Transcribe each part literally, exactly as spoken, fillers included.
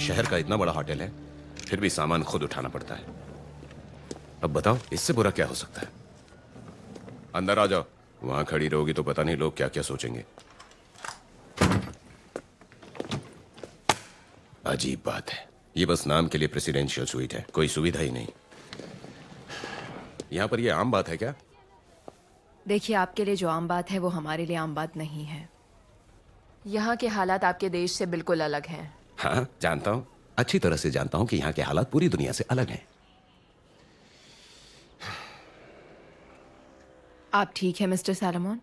शहर का इतना बड़ा होटल है, फिर भी सामान खुद उठाना पड़ता है। अब बताओ इससे बुरा क्या हो सकता है? अंदर आ जाओ। वहां खड़ी रहोगी तो पता नहीं लोग क्या क्या सोचेंगे। अजीब बात है, ये बस नाम के लिए प्रेसिडेंशियल स्वीट है, कोई सुविधा ही नहीं। यहां पर ये आम बात है क्या? देखिए, आपके लिए जो आम बात है वो हमारे लिए आम बात नहीं है। यहाँ के हालात आपके देश से बिल्कुल अलग हैं। हाँ जानता हूँ, अच्छी तरह से जानता हूँ कि यहाँ के हालात पूरी दुनिया से अलग हैं। आप ठीक हैं मिस्टर सैलोमन?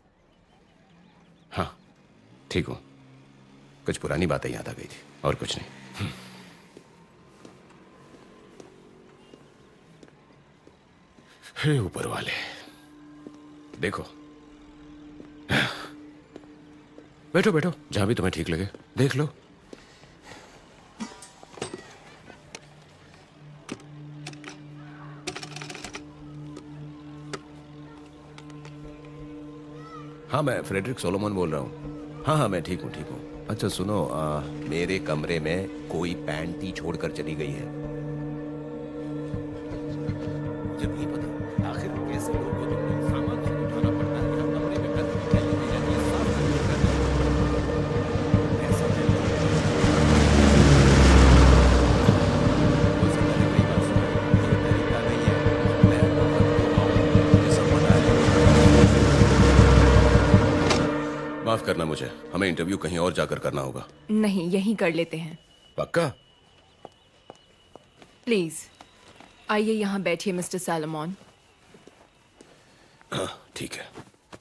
हाँ ठीक हूँ, कुछ पुरानी बातें याद आ गई थी और कुछ नहीं। हे ऊपर वाले, देखो। बैठो बैठो, जहां भी तुम्हें ठीक लगे देख लो। हाँ मैं फ्रेडरिक सोलोमन बोल रहा हूँ। हाँ हाँ मैं ठीक हूँ ठीक हूँ। अच्छा सुनो, आ, मेरे कमरे में कोई पैंटी छोड़कर चली गई है। मुझे नहीं पता आखिर कैसे लोगों को तुम सामान खुद उठाना पड़ता है। यहाँ कमरे में पैर क्या लेते हैं, ये साफ करने का ऐसा है। हो सकता है कई बार सुना, ये तरीका नहीं है। मैं मुझे सब पता है। माफ करना मुझे, हमें इंटरव्यू कहीं और जाकर करना होगा। नहीं, यहीं कर लेते हैं। पक्का? प्लीज आइए यहाँ बैठिए मिस्टर सैलोमन। हाँ ठीक है।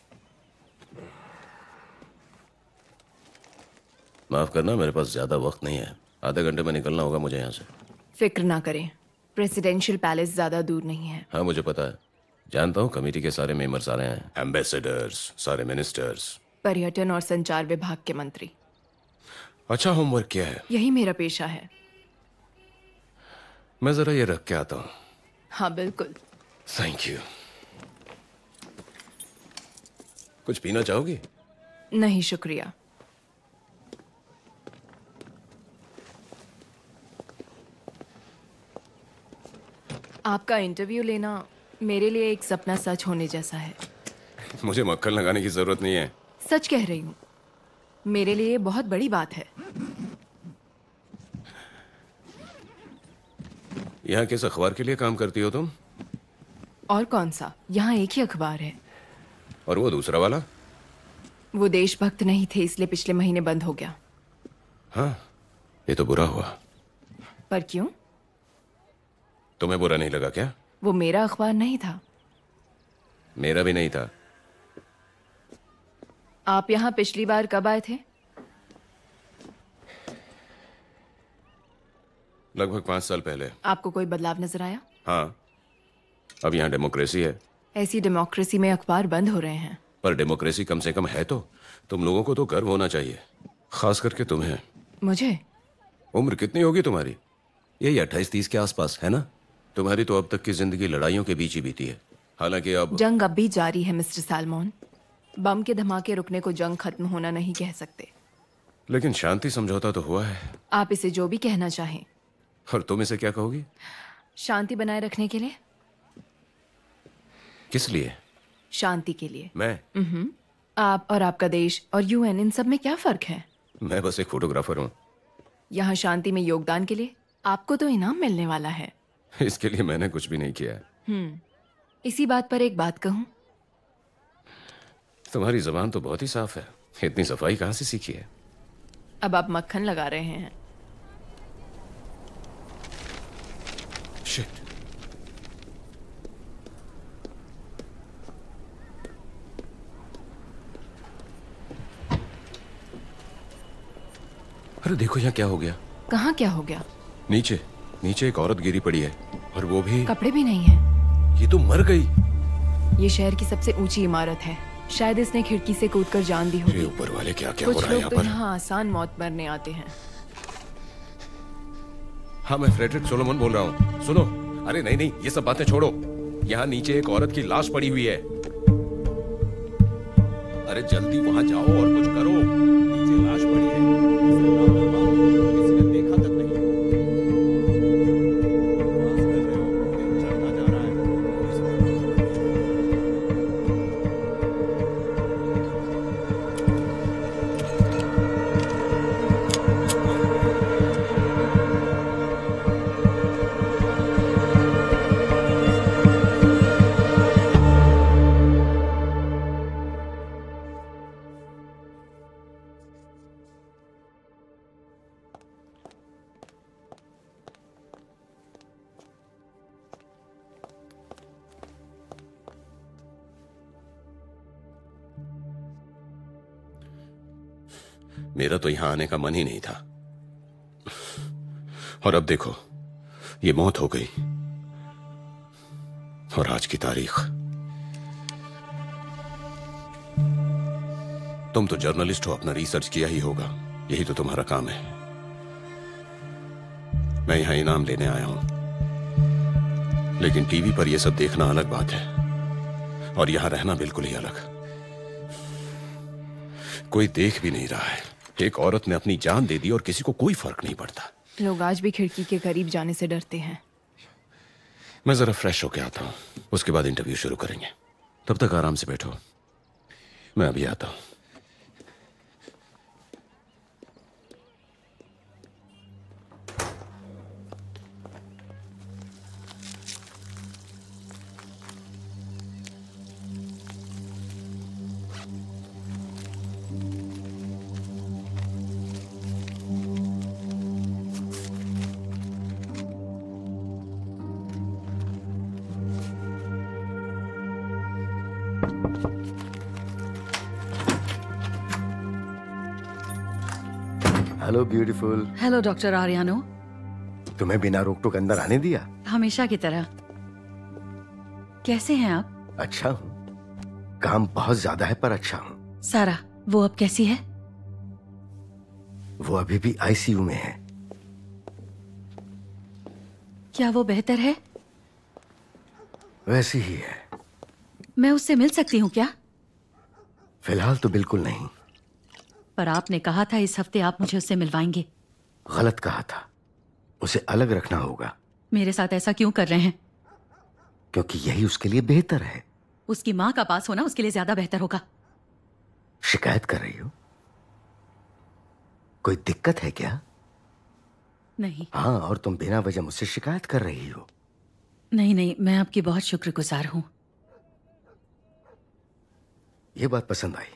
माफ करना, मेरे पास ज्यादा वक्त नहीं है, आधे घंटे में निकलना होगा मुझे यहाँ से। फिक्र ना करें, प्रेसिडेंशियल पैलेस ज्यादा दूर नहीं है। हाँ मुझे पता है, जानता हूँ। कमेटी के सारे मेंबर्स आ रहे हैं, एम्बेसडर्स, सारे मिनिस्टर्स, पर्यटन और संचार विभाग के मंत्री। अच्छा होमवर्क किया है? यही मेरा पेशा है। मैं जरा ये रख के आता हूँ। हाँ बिल्कुल। Thank you. कुछ पीना चाहोगी? नहीं शुक्रिया। आपका इंटरव्यू लेना मेरे लिए एक सपना सच होने जैसा है। मुझे मक्खन लगाने की जरूरत नहीं है। सच कह रही हूँ, मेरे लिए बहुत बड़ी बात है। यहाँ किस अखबार के लिए काम करती हो तुम? और कौन सा, यहाँ एक ही अखबार है। और वो दूसरा वाला? वो देशभक्त नहीं थे, इसलिए पिछले महीने बंद हो गया। हाँ ये तो बुरा हुआ। पर क्यों? तुम्हें बुरा नहीं लगा क्या? वो मेरा अखबार नहीं था। मेरा भी नहीं था। आप यहाँ पिछली बार कब आए थे? लगभग पांच साल पहले। आपको कोई बदलाव नजर आया? हाँ, अब यहाँ डेमोक्रेसी है। ऐसी डेमोक्रेसी में अखबार बंद हो रहे हैं। पर डेमोक्रेसी कम से कम है तो। तुम लोगों को तो गर्व होना चाहिए, खास करके तुम्हें। मुझे? उम्र कितनी होगी तुम्हारी? यही अट्ठाईस तीस के आसपास है ना? तुम्हारी तो अब तक की जिंदगी लड़ाइयों के बीच ही बीती है। हालांकि अब जंग अब भी जारी है मिस्टर सैलोमन। बम के धमाके रुकने को जंग खत्म होना नहीं कह सकते। लेकिन शांति समझौता तो हुआ है। आप इसे जो भी कहना चाहें। और तुम इसे क्या कहोगी? शांति बनाए रखने के लिए। किस लिए? शांति के लिए। मैं? हम्म। आप और आपका देश और यूएन, इन सब में क्या फर्क है? मैं बस एक फोटोग्राफर हूँ। यहाँ शांति में योगदान के लिए आपको तो इनाम मिलने वाला है। इसके लिए मैंने कुछ भी नहीं किया है। हम्म। इसी बात पर एक बात कहूँ? तुम्हारी जबान तो बहुत ही साफ है, इतनी सफाई कहाँ से सीखी है? अब आप मक्खन लगा रहे हैं। शिट। अरे देखो यहाँ क्या हो गया। कहाँ क्या हो गया? नीचे नीचे एक औरत गिरी पड़ी है, और वो भी कपड़े भी नहीं है। ये तो मर गई। ये शहर की सबसे ऊंची इमारत है, शायद इसने खिड़की से कूदकर जान दी होगी। ऊपर वाले क्या क्या हो कुछ रहा है लोग यहाँ तो पर? यहाँ आसान मौत मरने आते हैं। हाँ मैं फ्रेडरिक सोलोमन बोल रहा हूँ। सुनो, अरे नहीं नहीं ये सब बातें छोड़ो। यहाँ नीचे एक औरत की लाश पड़ी हुई है। अरे जल्दी वहां जाओ और कुछ करो, नीचे लाश पड़ी है। किसी ने देखा तक नहीं। मेरा तो यहां आने का मन ही नहीं था। और अब देखो, ये मौत हो गई। और आज की तारीख। तुम तो जर्नलिस्ट हो, अपना रिसर्च किया ही होगा, यही तो तुम्हारा काम है। मैं यहां इनाम लेने आया हूं, लेकिन टीवी पर यह सब देखना अलग बात है और यहां रहना बिल्कुल ही अलग। कोई देख भी नहीं रहा है। एक औरत ने अपनी जान दे दी और किसी को कोई फर्क नहीं पड़ता। लोग आज भी खिड़की के करीब जाने से डरते हैं। मैं जरा फ्रेश होके आता हूं, उसके बाद इंटरव्यू शुरू करेंगे। तब तक आराम से बैठो, मैं अभी आता हूं। Hello beautiful. Hello doctor Aryano. तुम्हें बिना रोक टोक अंदर आने दिया? हमेशा की तरह। कैसे हैं आप? अच्छा हूँ। काम बहुत ज्यादा है पर अच्छा हूँ। सारा, वो अब कैसी है? वो अभी भी आईसीयू में है। क्या वो बेहतर है? वैसी ही है। मैं उससे मिल सकती हूँ क्या? फिलहाल तो बिल्कुल नहीं। पर आपने कहा था इस हफ्ते आप मुझे उससे मिलवाएंगे। गलत कहा था। उसे अलग रखना होगा। मेरे साथ ऐसा क्यों कर रहे हैं? क्योंकि यही उसके लिए बेहतर है। उसकी माँ का पास होना उसके लिए ज्यादा बेहतर होगा। शिकायत कर रही हो? कोई दिक्कत है क्या? नहीं। हाँ, और तुम बिना वजह मुझसे शिकायत कर रही हो। नहीं नहीं, मैं आपकी बहुत शुक्रगुजार हूँ। ये बात पसंद आई।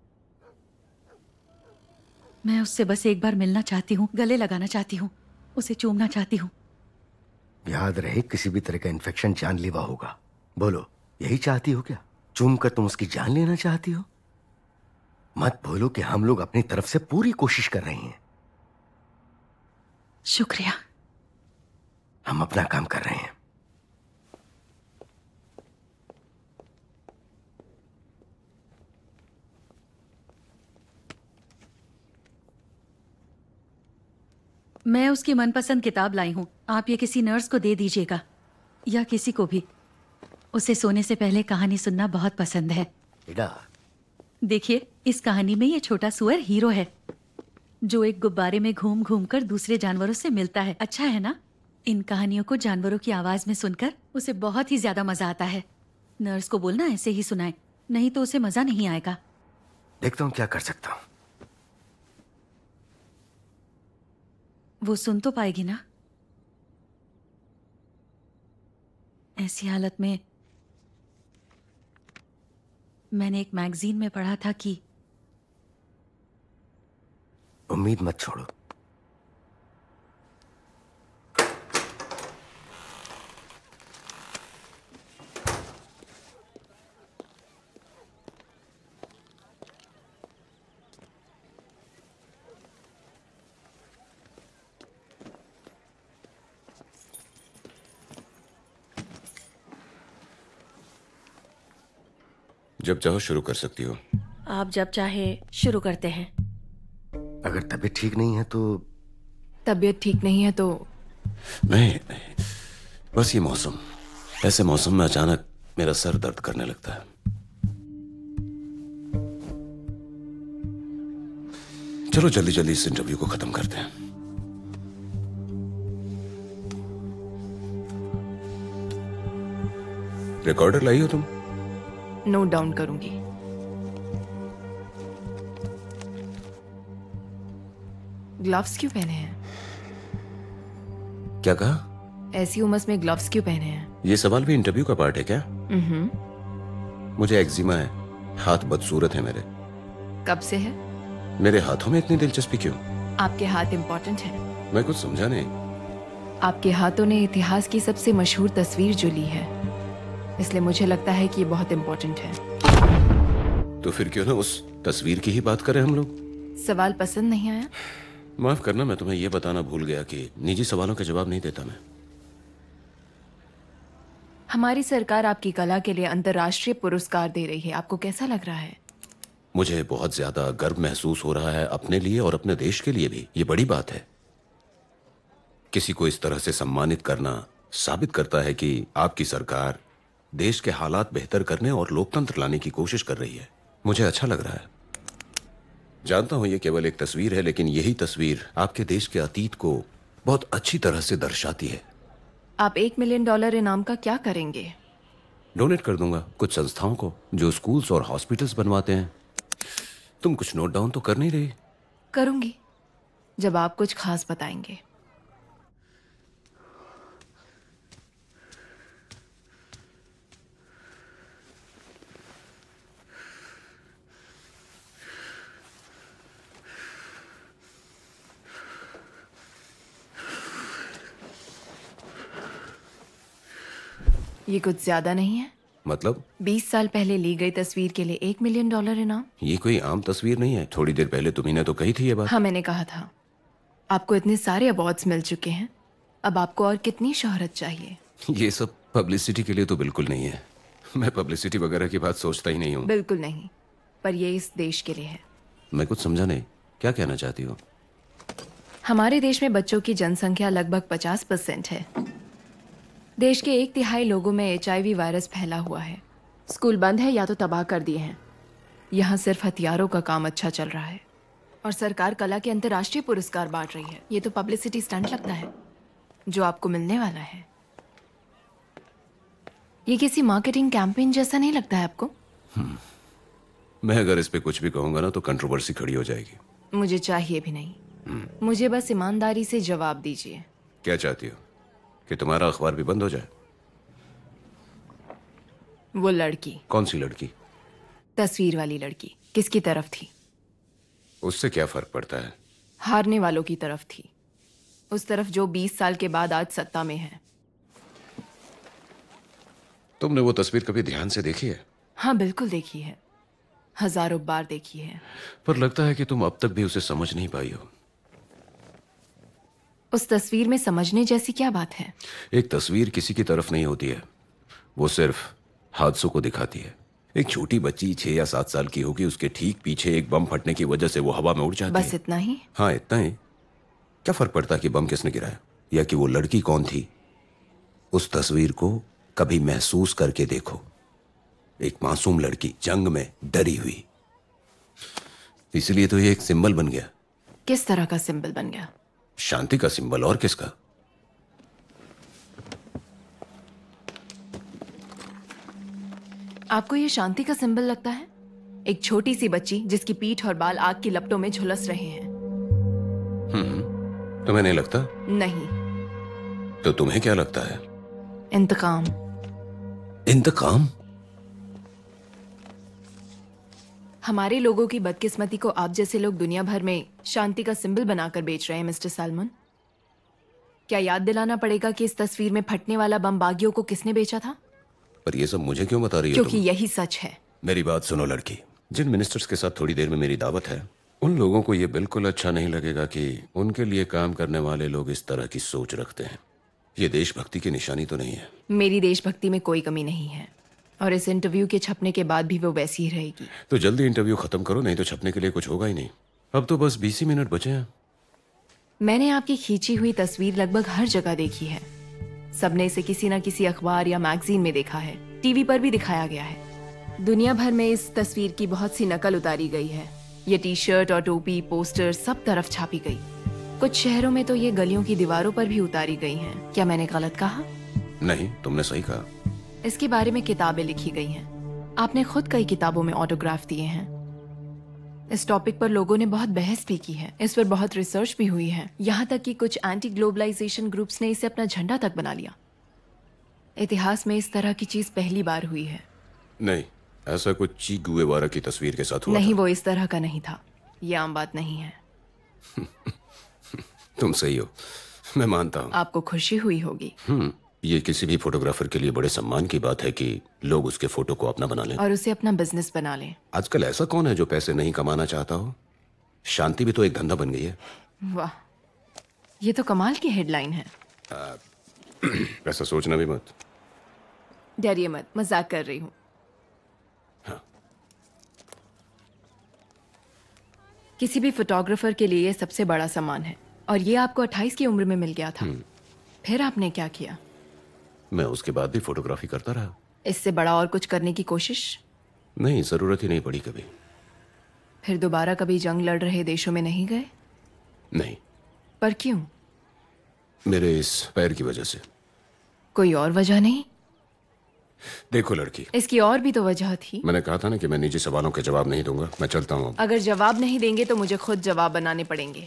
मैं उससे बस एक बार मिलना चाहती हूँ, गले लगाना चाहती हूँ, उसे चूमना चाहती हूँ। याद रहे, किसी भी तरह का इन्फेक्शन जानलेवा होगा। बोलो, यही चाहती हो क्या? चूम कर तुम उसकी जान लेना चाहती हो? मत भूलो कि हम लोग अपनी तरफ से पूरी कोशिश कर रहे हैं। शुक्रिया। हम अपना काम कर रहे हैं। मैं उसकी मनपसंद किताब लाई हूँ। आप ये किसी नर्स को दे दीजिएगा, या किसी को भी। उसे सोने से पहले कहानी सुनना बहुत पसंद है। देखिए, इस कहानी में ये छोटा सुअर हीरो है, जो एक गुब्बारे में घूम घूम कर दूसरे जानवरों से मिलता है। अच्छा है ना? इन कहानियों को जानवरों की आवाज में सुनकर उसे बहुत ही ज्यादा मजा आता है। नर्स को बोलना ऐसे ही सुनाए, नहीं तो उसे मजा नहीं आएगा। देखता हूँ क्या कर सकता हूँ। वो सुन तो पाएगी ना? ऐसी हालत में मैंने एक मैगजीन में पढ़ा था कि उम्मीद मत छोड़ो। जब चाहो शुरू कर सकती हो। आप जब चाहे शुरू करते हैं। अगर तबीयत ठीक नहीं है तो? तबीयत ठीक नहीं है तो? नहीं, नहीं, बस ये मौसम, ऐसे मौसम में अचानक मेरा सर दर्द करने लगता है। चलो जल्दी जल्दी इस इंटरव्यू को खत्म करते हैं। रिकॉर्डर लाई हो तुम? नोट डाउन करूंगी। ग्लव्स क्यों पहने हैं? क्या कहा? ऐसी उमस में ग्लव्स क्यों पहने हैं? ये सवाल भी इंटरव्यू का पार्ट है क्या? हम्म। मुझे एक्जिमा है, हाथ बदसूरत है मेरे। कब से है? मेरे हाथों में इतनी दिलचस्पी क्यों? आपके हाथ इम्पोर्टेंट है। मैं कुछ समझा नहीं। आपके हाथों ने इतिहास की सबसे मशहूर तस्वीर जो ली है, इसलिए मुझे लगता है कि ये बहुत इम्पोर्टेंट है। तो फिर क्यों ना उस तस्वीर की ही बात करें हम लोग? सवाल पसंद नहीं आया? माफ करना, मैं तुम्हें यह बताना भूल गया कि निजी सवालों के जवाब नहीं देता मैं। हमारी सरकार आपकी कला के लिए अंतर्राष्ट्रीय पुरस्कार दे रही है, आपको कैसा लग रहा है? मुझे बहुत ज्यादा गर्व महसूस हो रहा है, अपने लिए और अपने देश के लिए भी। ये बड़ी बात है। किसी को इस तरह से सम्मानित करना साबित करता है कि आपकी सरकार देश के हालात बेहतर करने और लोकतंत्र लाने की कोशिश कर रही है। मुझे अच्छा लग रहा है। जानता हूं ये केवल एक तस्वीर है, लेकिन यही तस्वीर आपके देश के अतीत को बहुत अच्छी तरह से दर्शाती है। आप एक मिलियन डॉलर इनाम का क्या करेंगे? डोनेट कर दूंगा कुछ संस्थाओं को जो स्कूल्स और हॉस्पिटल्स बनवाते हैं। तुम कुछ नोट डाउन तो कर नहीं रही? करूंगी, जब आप कुछ खास बताएंगे। ये कुछ ज्यादा नहीं है? मतलब? बीस साल पहले ली गई तस्वीर के लिए एक मिलियन डॉलर इनाम? ये कोई आम तस्वीर नहीं है। थोड़ी देर पहले तुम्ही ने तो कही थी ये बात। हाँ, मैंने कहा था। आपको इतने सारे अवार्ड्स मिल चुके हैं, अब आपको और कितनी शोहरत चाहिए? ये सब पब्लिसिटी के लिए तो बिल्कुल नहीं है। मैं पब्लिसिटी वगैरह की बात सोचता ही नहीं हूँ। बिल्कुल नहीं, पर ये इस देश के लिए है। मैं कुछ समझा नहीं, क्या कहना चाहती हो? हमारे देश में बच्चों की जनसंख्या लगभग पचास परसेंट है। देश के एक तिहाई लोगों में एच आई वी वायरस फैला हुआ है। स्कूल बंद है या तो तबाह कर दिए हैं। यहाँ सिर्फ हथियारों का काम अच्छा चल रहा है और सरकार कला के अंतर्राष्ट्रीय पुरस्कार बांट रही है। ये तो पब्लिसिटी स्टंट लगता है जो आपको मिलने वाला है। ये किसी मार्केटिंग कैंपेन जैसा नहीं लगता है आपको? मैं अगर इस पे कुछ भी कहूंगा ना तो कंट्रोवर्सी खड़ी हो जाएगी। मुझे चाहिए भी नहीं। मुझे बस ईमानदारी से जवाब दीजिए। क्या चाहती हो, कि तुम्हारा अखबार भी बंद हो जाए? वो लड़की। कौन सी लड़की? तस्वीर वाली लड़की किसकी तरफ थी? उससे क्या फर्क पड़ता है? हारने वालों की तरफ थी, उस तरफ जो बीस साल के बाद आज सत्ता में है। तुमने वो तस्वीर कभी ध्यान से देखी है? हाँ, बिल्कुल देखी है, हजारों बार देखी है। पर लगता है कि तुम अब तक भी उसे समझ नहीं पाई हो। उस तस्वीर में समझने जैसी क्या बात है? एक तस्वीर किसी की तरफ नहीं होती है, वो सिर्फ हादसों को दिखाती है। एक छोटी बच्ची छह या सात साल की होगी, उसके ठीक पीछे एक बम फटने की वजह से वो हवा में उड़ जाती है। बस इतना ही? हाँ, इतना ही। क्या फर्क पड़ता कि बम किसने गिराया या कि वो लड़की कौन थी? उस तस्वीर को कभी महसूस करके देखो। एक मासूम लड़की जंग में डरी हुई, इसलिए तो ये एक सिंबल बन गया। किस तरह का सिंबल बन गया? शांति का सिंबल, और किसका? आपको ये शांति का सिंबल लगता है? एक छोटी सी बच्ची जिसकी पीठ और बाल आग की लपटों में झुलस रहे हैं। हम्म, तुम्हें नहीं लगता? नहीं। तो तुम्हें क्या लगता है? इंतकाम। इंतकाम? हमारे लोगों की बदकिस्मती को आप जैसे लोग दुनिया भर में शांति का सिंबल बनाकर बेच रहे हैं मिस्टर सलमान। क्या याद दिलाना पड़ेगा कि इस तस्वीर में फटने वाला बम बागियों को किसने बेचा था? पर ये सब मुझे क्यों बता रही हो? क्योंकि तुम? यही सच है। मेरी बात सुनो लड़की, जिन मिनिस्टर्स के साथ थोड़ी देर में मेरी दावत है, उन लोगों को ये बिल्कुल अच्छा नहीं लगेगा कि उनके लिए काम करने वाले लोग इस तरह की सोच रखते हैं। ये देशभक्ति की निशानी तो नहीं है। मेरी देशभक्ति में कोई कमी नहीं है और इस इंटरव्यू के छपने के बाद भी वो वैसी ही रहेगी। तो जल्दी इंटरव्यू खत्म करो, नहीं तो छपने के लिए कुछ होगा ही नहीं। अब तो बस बीस ही मिनट बचे हैं। मैंने आपकी खींची हुई तस्वीर लगभग हर जगह देखी है। सबने इसे किसी न किसी अखबार या मैगजीन में देखा है, टीवी पर भी दिखाया गया है। दुनिया भर में इस तस्वीर की बहुत सी नकल उतारी गई है। ये टी शर्ट और टोपी, पोस्टर सब तरफ छापी गई। कुछ शहरों में तो ये गलियों की दीवारों पर भी उतारी गई हैं। क्या मैंने गलत कहा? नहीं, तुमने सही कहा। इसके बारे में किताबें लिखी गई हैं। आपने खुद कई किताबों में ऑटोग्राफ दिए हैं। इस टॉपिक पर लोगों ने बहुत बहस भी की है, इस पर बहुत रिसर्च भी हुई है। यहाँ तक कि कुछ एंटी ग्लोबलाइजेशन ग्रुप्स ने इसे अपना झंडा तक बना लिया। इतिहास में इस तरह की चीज पहली बार हुई है। नहीं, ऐसा कुछ ची गुएवारा की तस्वीर के साथ हुआ नहीं, था। वो इस तरह का नहीं था। ये आम बात नहीं है। तुम सही हो, मैं मानता हूँ। आपको खुशी हुई होगी। हम्म, ये किसी भी फोटोग्राफर के लिए बड़े सम्मान की बात है कि लोग उसके फोटो को अपना बना लें और उसे अपना बिजनेस बना लें। आजकल ऐसा कौन है जो पैसे नहीं कमाना चाहता हो? शांति भी तो एक धंधा बन गई है। वाह, ये तो कमाल की हेडलाइन है। ऐसा सोचना भी मत। डरिए मत, मजाक कर रही हूँ। हाँ। किसी भी फोटोग्राफर के लिए ये सबसे बड़ा सामान है, और ये आपको अट्ठाईस की उम्र में मिल गया था। फिर आपने क्या किया? मैं उसके बाद भी फोटोग्राफी करता रहा। इससे बड़ा और कुछ करने की कोशिश? नहीं, जरूरत ही नहीं पड़ी कभी। फिर दोबारा कभी जंग लड़ रहे देशों में नहीं गए? नहीं। पर क्यों? मेरे इस पैर की वजह से। कोई और वजह नहीं? देखो लड़की, इसकी और भी तो वजह थी। मैंने कहा था ना कि मैं निजी सवालों के जवाब नहीं दूंगा। मैं चलता हूँ। अगर जवाब नहीं देंगे तो मुझे खुद जवाब बनाने पड़ेंगे।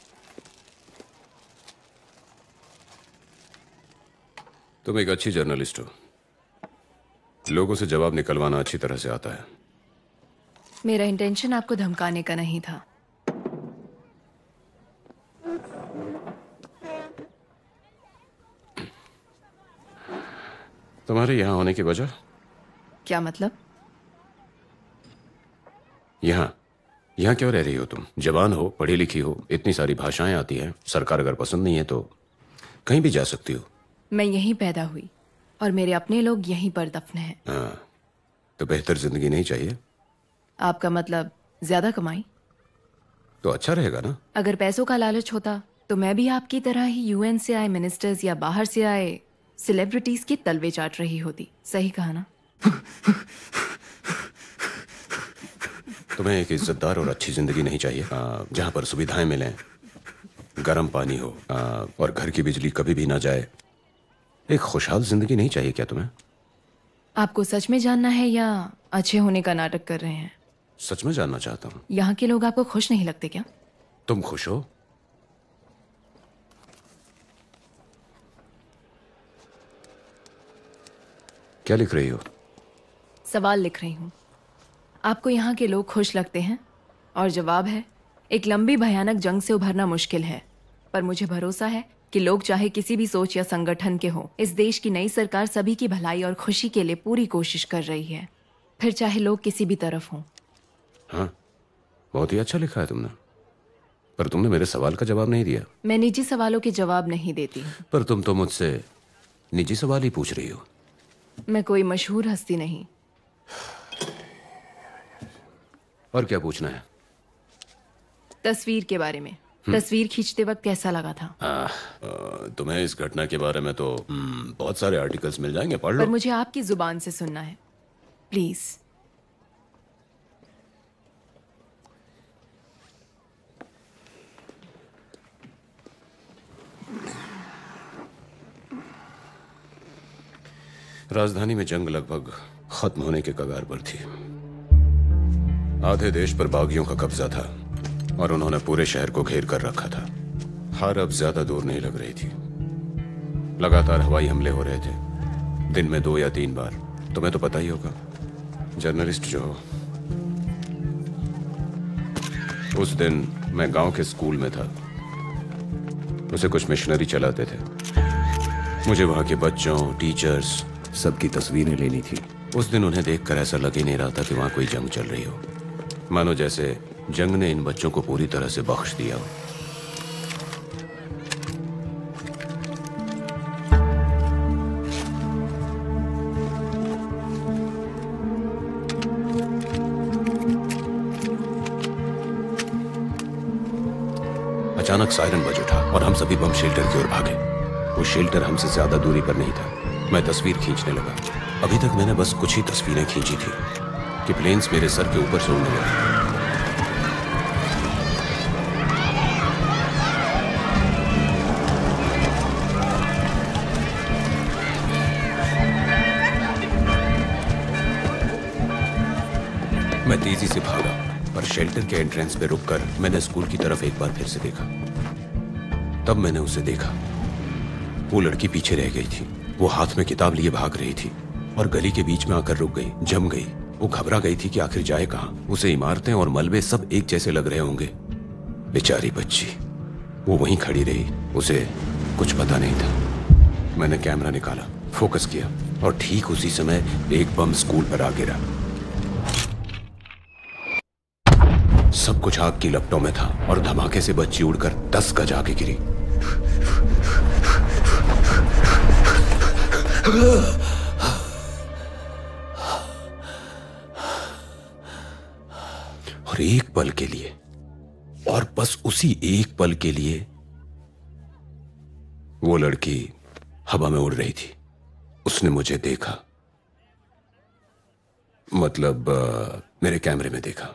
तुम एक अच्छी जर्नलिस्ट हो। लोगों से जवाब निकलवाना अच्छी तरह से आता है। मेरा इंटेंशन आपको धमकाने का नहीं था। तुम्हारे यहाँ होने की वजह? क्या मतलब? यहाँ यहाँ क्यों रह रही हो तुम? जवान हो, पढ़ी लिखी हो, इतनी सारी भाषाएं आती हैं। सरकार अगर पसंद नहीं है तो कहीं भी जा सकती हो। मैं यहीं पैदा हुई और मेरे अपने लोग यहीं पर दफन हैं। हाँ, तो बेहतर जिंदगी नहीं चाहिए? आपका मतलब ज्यादा कमाई? तो अच्छा रहेगा ना। अगर पैसों का लालच होता तो मैं भी आपकी तरह ही यूएन से आए मिनिस्टर्स या बाहर से आए सेलिब्रिटीज के तलवे चाट रही होती। सही कहा ना? तुम्हें एक इज्जतदार और अच्छी जिंदगी नहीं चाहिए, जहां पर सुविधाएं मिलें, गर्म पानी हो आ, और घर की बिजली कभी भी ना जाए। एक खुशहाल जिंदगी नहीं चाहिए क्या तुम्हें? आपको सच में जानना है या अच्छे होने का नाटक कर रहे हैं? सच में जानना चाहता हूँ। यहाँ के लोग आपको खुश नहीं लगते क्या? तुम खुश हो? क्या लिख रही हो? सवाल लिख रही हूँ। आपको यहाँ के लोग खुश लगते हैं? और जवाब है, एक लंबी भयानक जंग से उभरना मुश्किल है, पर मुझे भरोसा है कि लोग चाहे किसी भी सोच या संगठन के हो, इस देश की नई सरकार सभी की भलाई और खुशी के लिए पूरी कोशिश कर रही है, फिर चाहे लोग किसी भी तरफ हों। हाँ, बहुत ही अच्छा लिखा है तुमने, पर तुमने मेरे सवाल का जवाब नहीं दिया। मैं निजी सवालों के जवाब नहीं देती। पर तुम तो मुझसे निजी सवाल ही पूछ रही हो। मैं कोई मशहूर हस्ती नहीं। और क्या पूछना है? तस्वीर के बारे में। तस्वीर खींचते वक्त कैसा लगा था? आ, आ, तुम्हें इस घटना के बारे में तो हम्म, बहुत सारे आर्टिकल्स मिल जाएंगे, पढ़ लो। पर मुझे आपकी जुबान से सुनना है, प्लीज। राजधानी में जंग लगभग खत्म होने के कगार पर थी। आधे देश पर बागियों का कब्जा था और उन्होंने पूरे शहर को घेर कर रखा था। हार अब ज्यादा दूर नहीं लग रही थी। लगातार हवाई हमले हो रहे थे, दिन में दो या तीन बार। तुम्हें तो पता ही होगा, जर्नलिस्ट जो हो। उस दिन मैं गांव के स्कूल में था। उसे कुछ मिशनरी चलाते थे। मुझे वहां के बच्चों, टीचर्स, सबकी तस्वीरें लेनी थी। उस दिन उन्हें देखकर ऐसा लग ही नहीं रहा था कि वहां कोई जंग चल रही हो। मानो जैसे जंग ने इन बच्चों को पूरी तरह से बख्श दिया हो। अचानक सायरन बज उठा और हम सभी बम शेल्टर की ओर भागे। वो शेल्टर हमसे ज्यादा दूरी पर नहीं था। मैं तस्वीर खींचने लगा। अभी तक मैंने बस कुछ ही तस्वीरें खींची थी कि प्लेन्स मेरे सर के ऊपर से उड़ने लगे। मैं तेजी से भागा, पर शेल्टर के एंट्रेंस पे रुककर मैंने स्कूल की तरफ एक बार फिर से देखा। तब मैंने उसे देखा। वो लड़की पीछे रह गई थी। वो हाथ में किताब लिए भाग रही थी और गली के बीच में आकर रुक गई, जम गई। वो घबरा गई थी कि आखिर जाए कहां। उसे इमारतें और मलबे सब एक जैसे लग रहे होंगे। बेचारी बच्ची, वो वहीं खड़ी रही। उसे कुछ पता नहीं था। मैंने कैमरा निकाला, फोकस किया और ठीक उसी समय एक बम स्कूल पर आ गिरा। सब कुछ आग की लपटों में था और धमाके से बच्ची उड़कर दस गज आगे गिरी। और एक पल के लिए, और बस उसी एक पल के लिए, वो लड़की हवा में उड़ रही थी। उसने मुझे देखा, मतलब आ, मेरे कैमरे में देखा।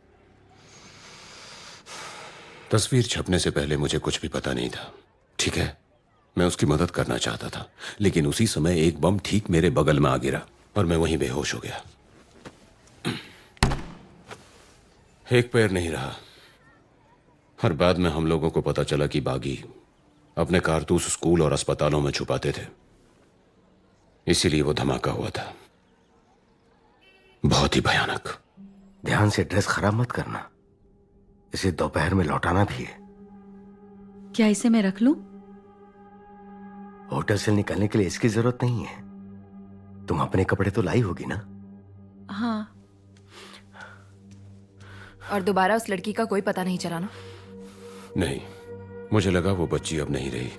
तस्वीर छपने से पहले मुझे कुछ भी पता नहीं था, ठीक है। मैं उसकी मदद करना चाहता था, लेकिन उसी समय एक बम ठीक मेरे बगल में आ गिरा और मैं वहीं बेहोश हो गया। एक पैर नहीं रहा। और बाद में हम लोगों को पता चला कि बागी अपने कारतूस स्कूल और अस्पतालों में छुपाते थे, इसीलिए वो धमाका हुआ था। बहुत ही भयानक। ध्यान से ड्रेस खराब मत करना, इसे दोपहर में लौटाना भी है। क्या इसे मैं रख लूं? होटल से निकलने के लिए इसकी जरूरत नहीं है। तुम अपने कपड़े तो लाई होगी ना? हाँ। और दोबारा उस लड़की का कोई पता नहीं चला ना? नहीं, मुझे लगा वो बच्ची अब नहीं रही।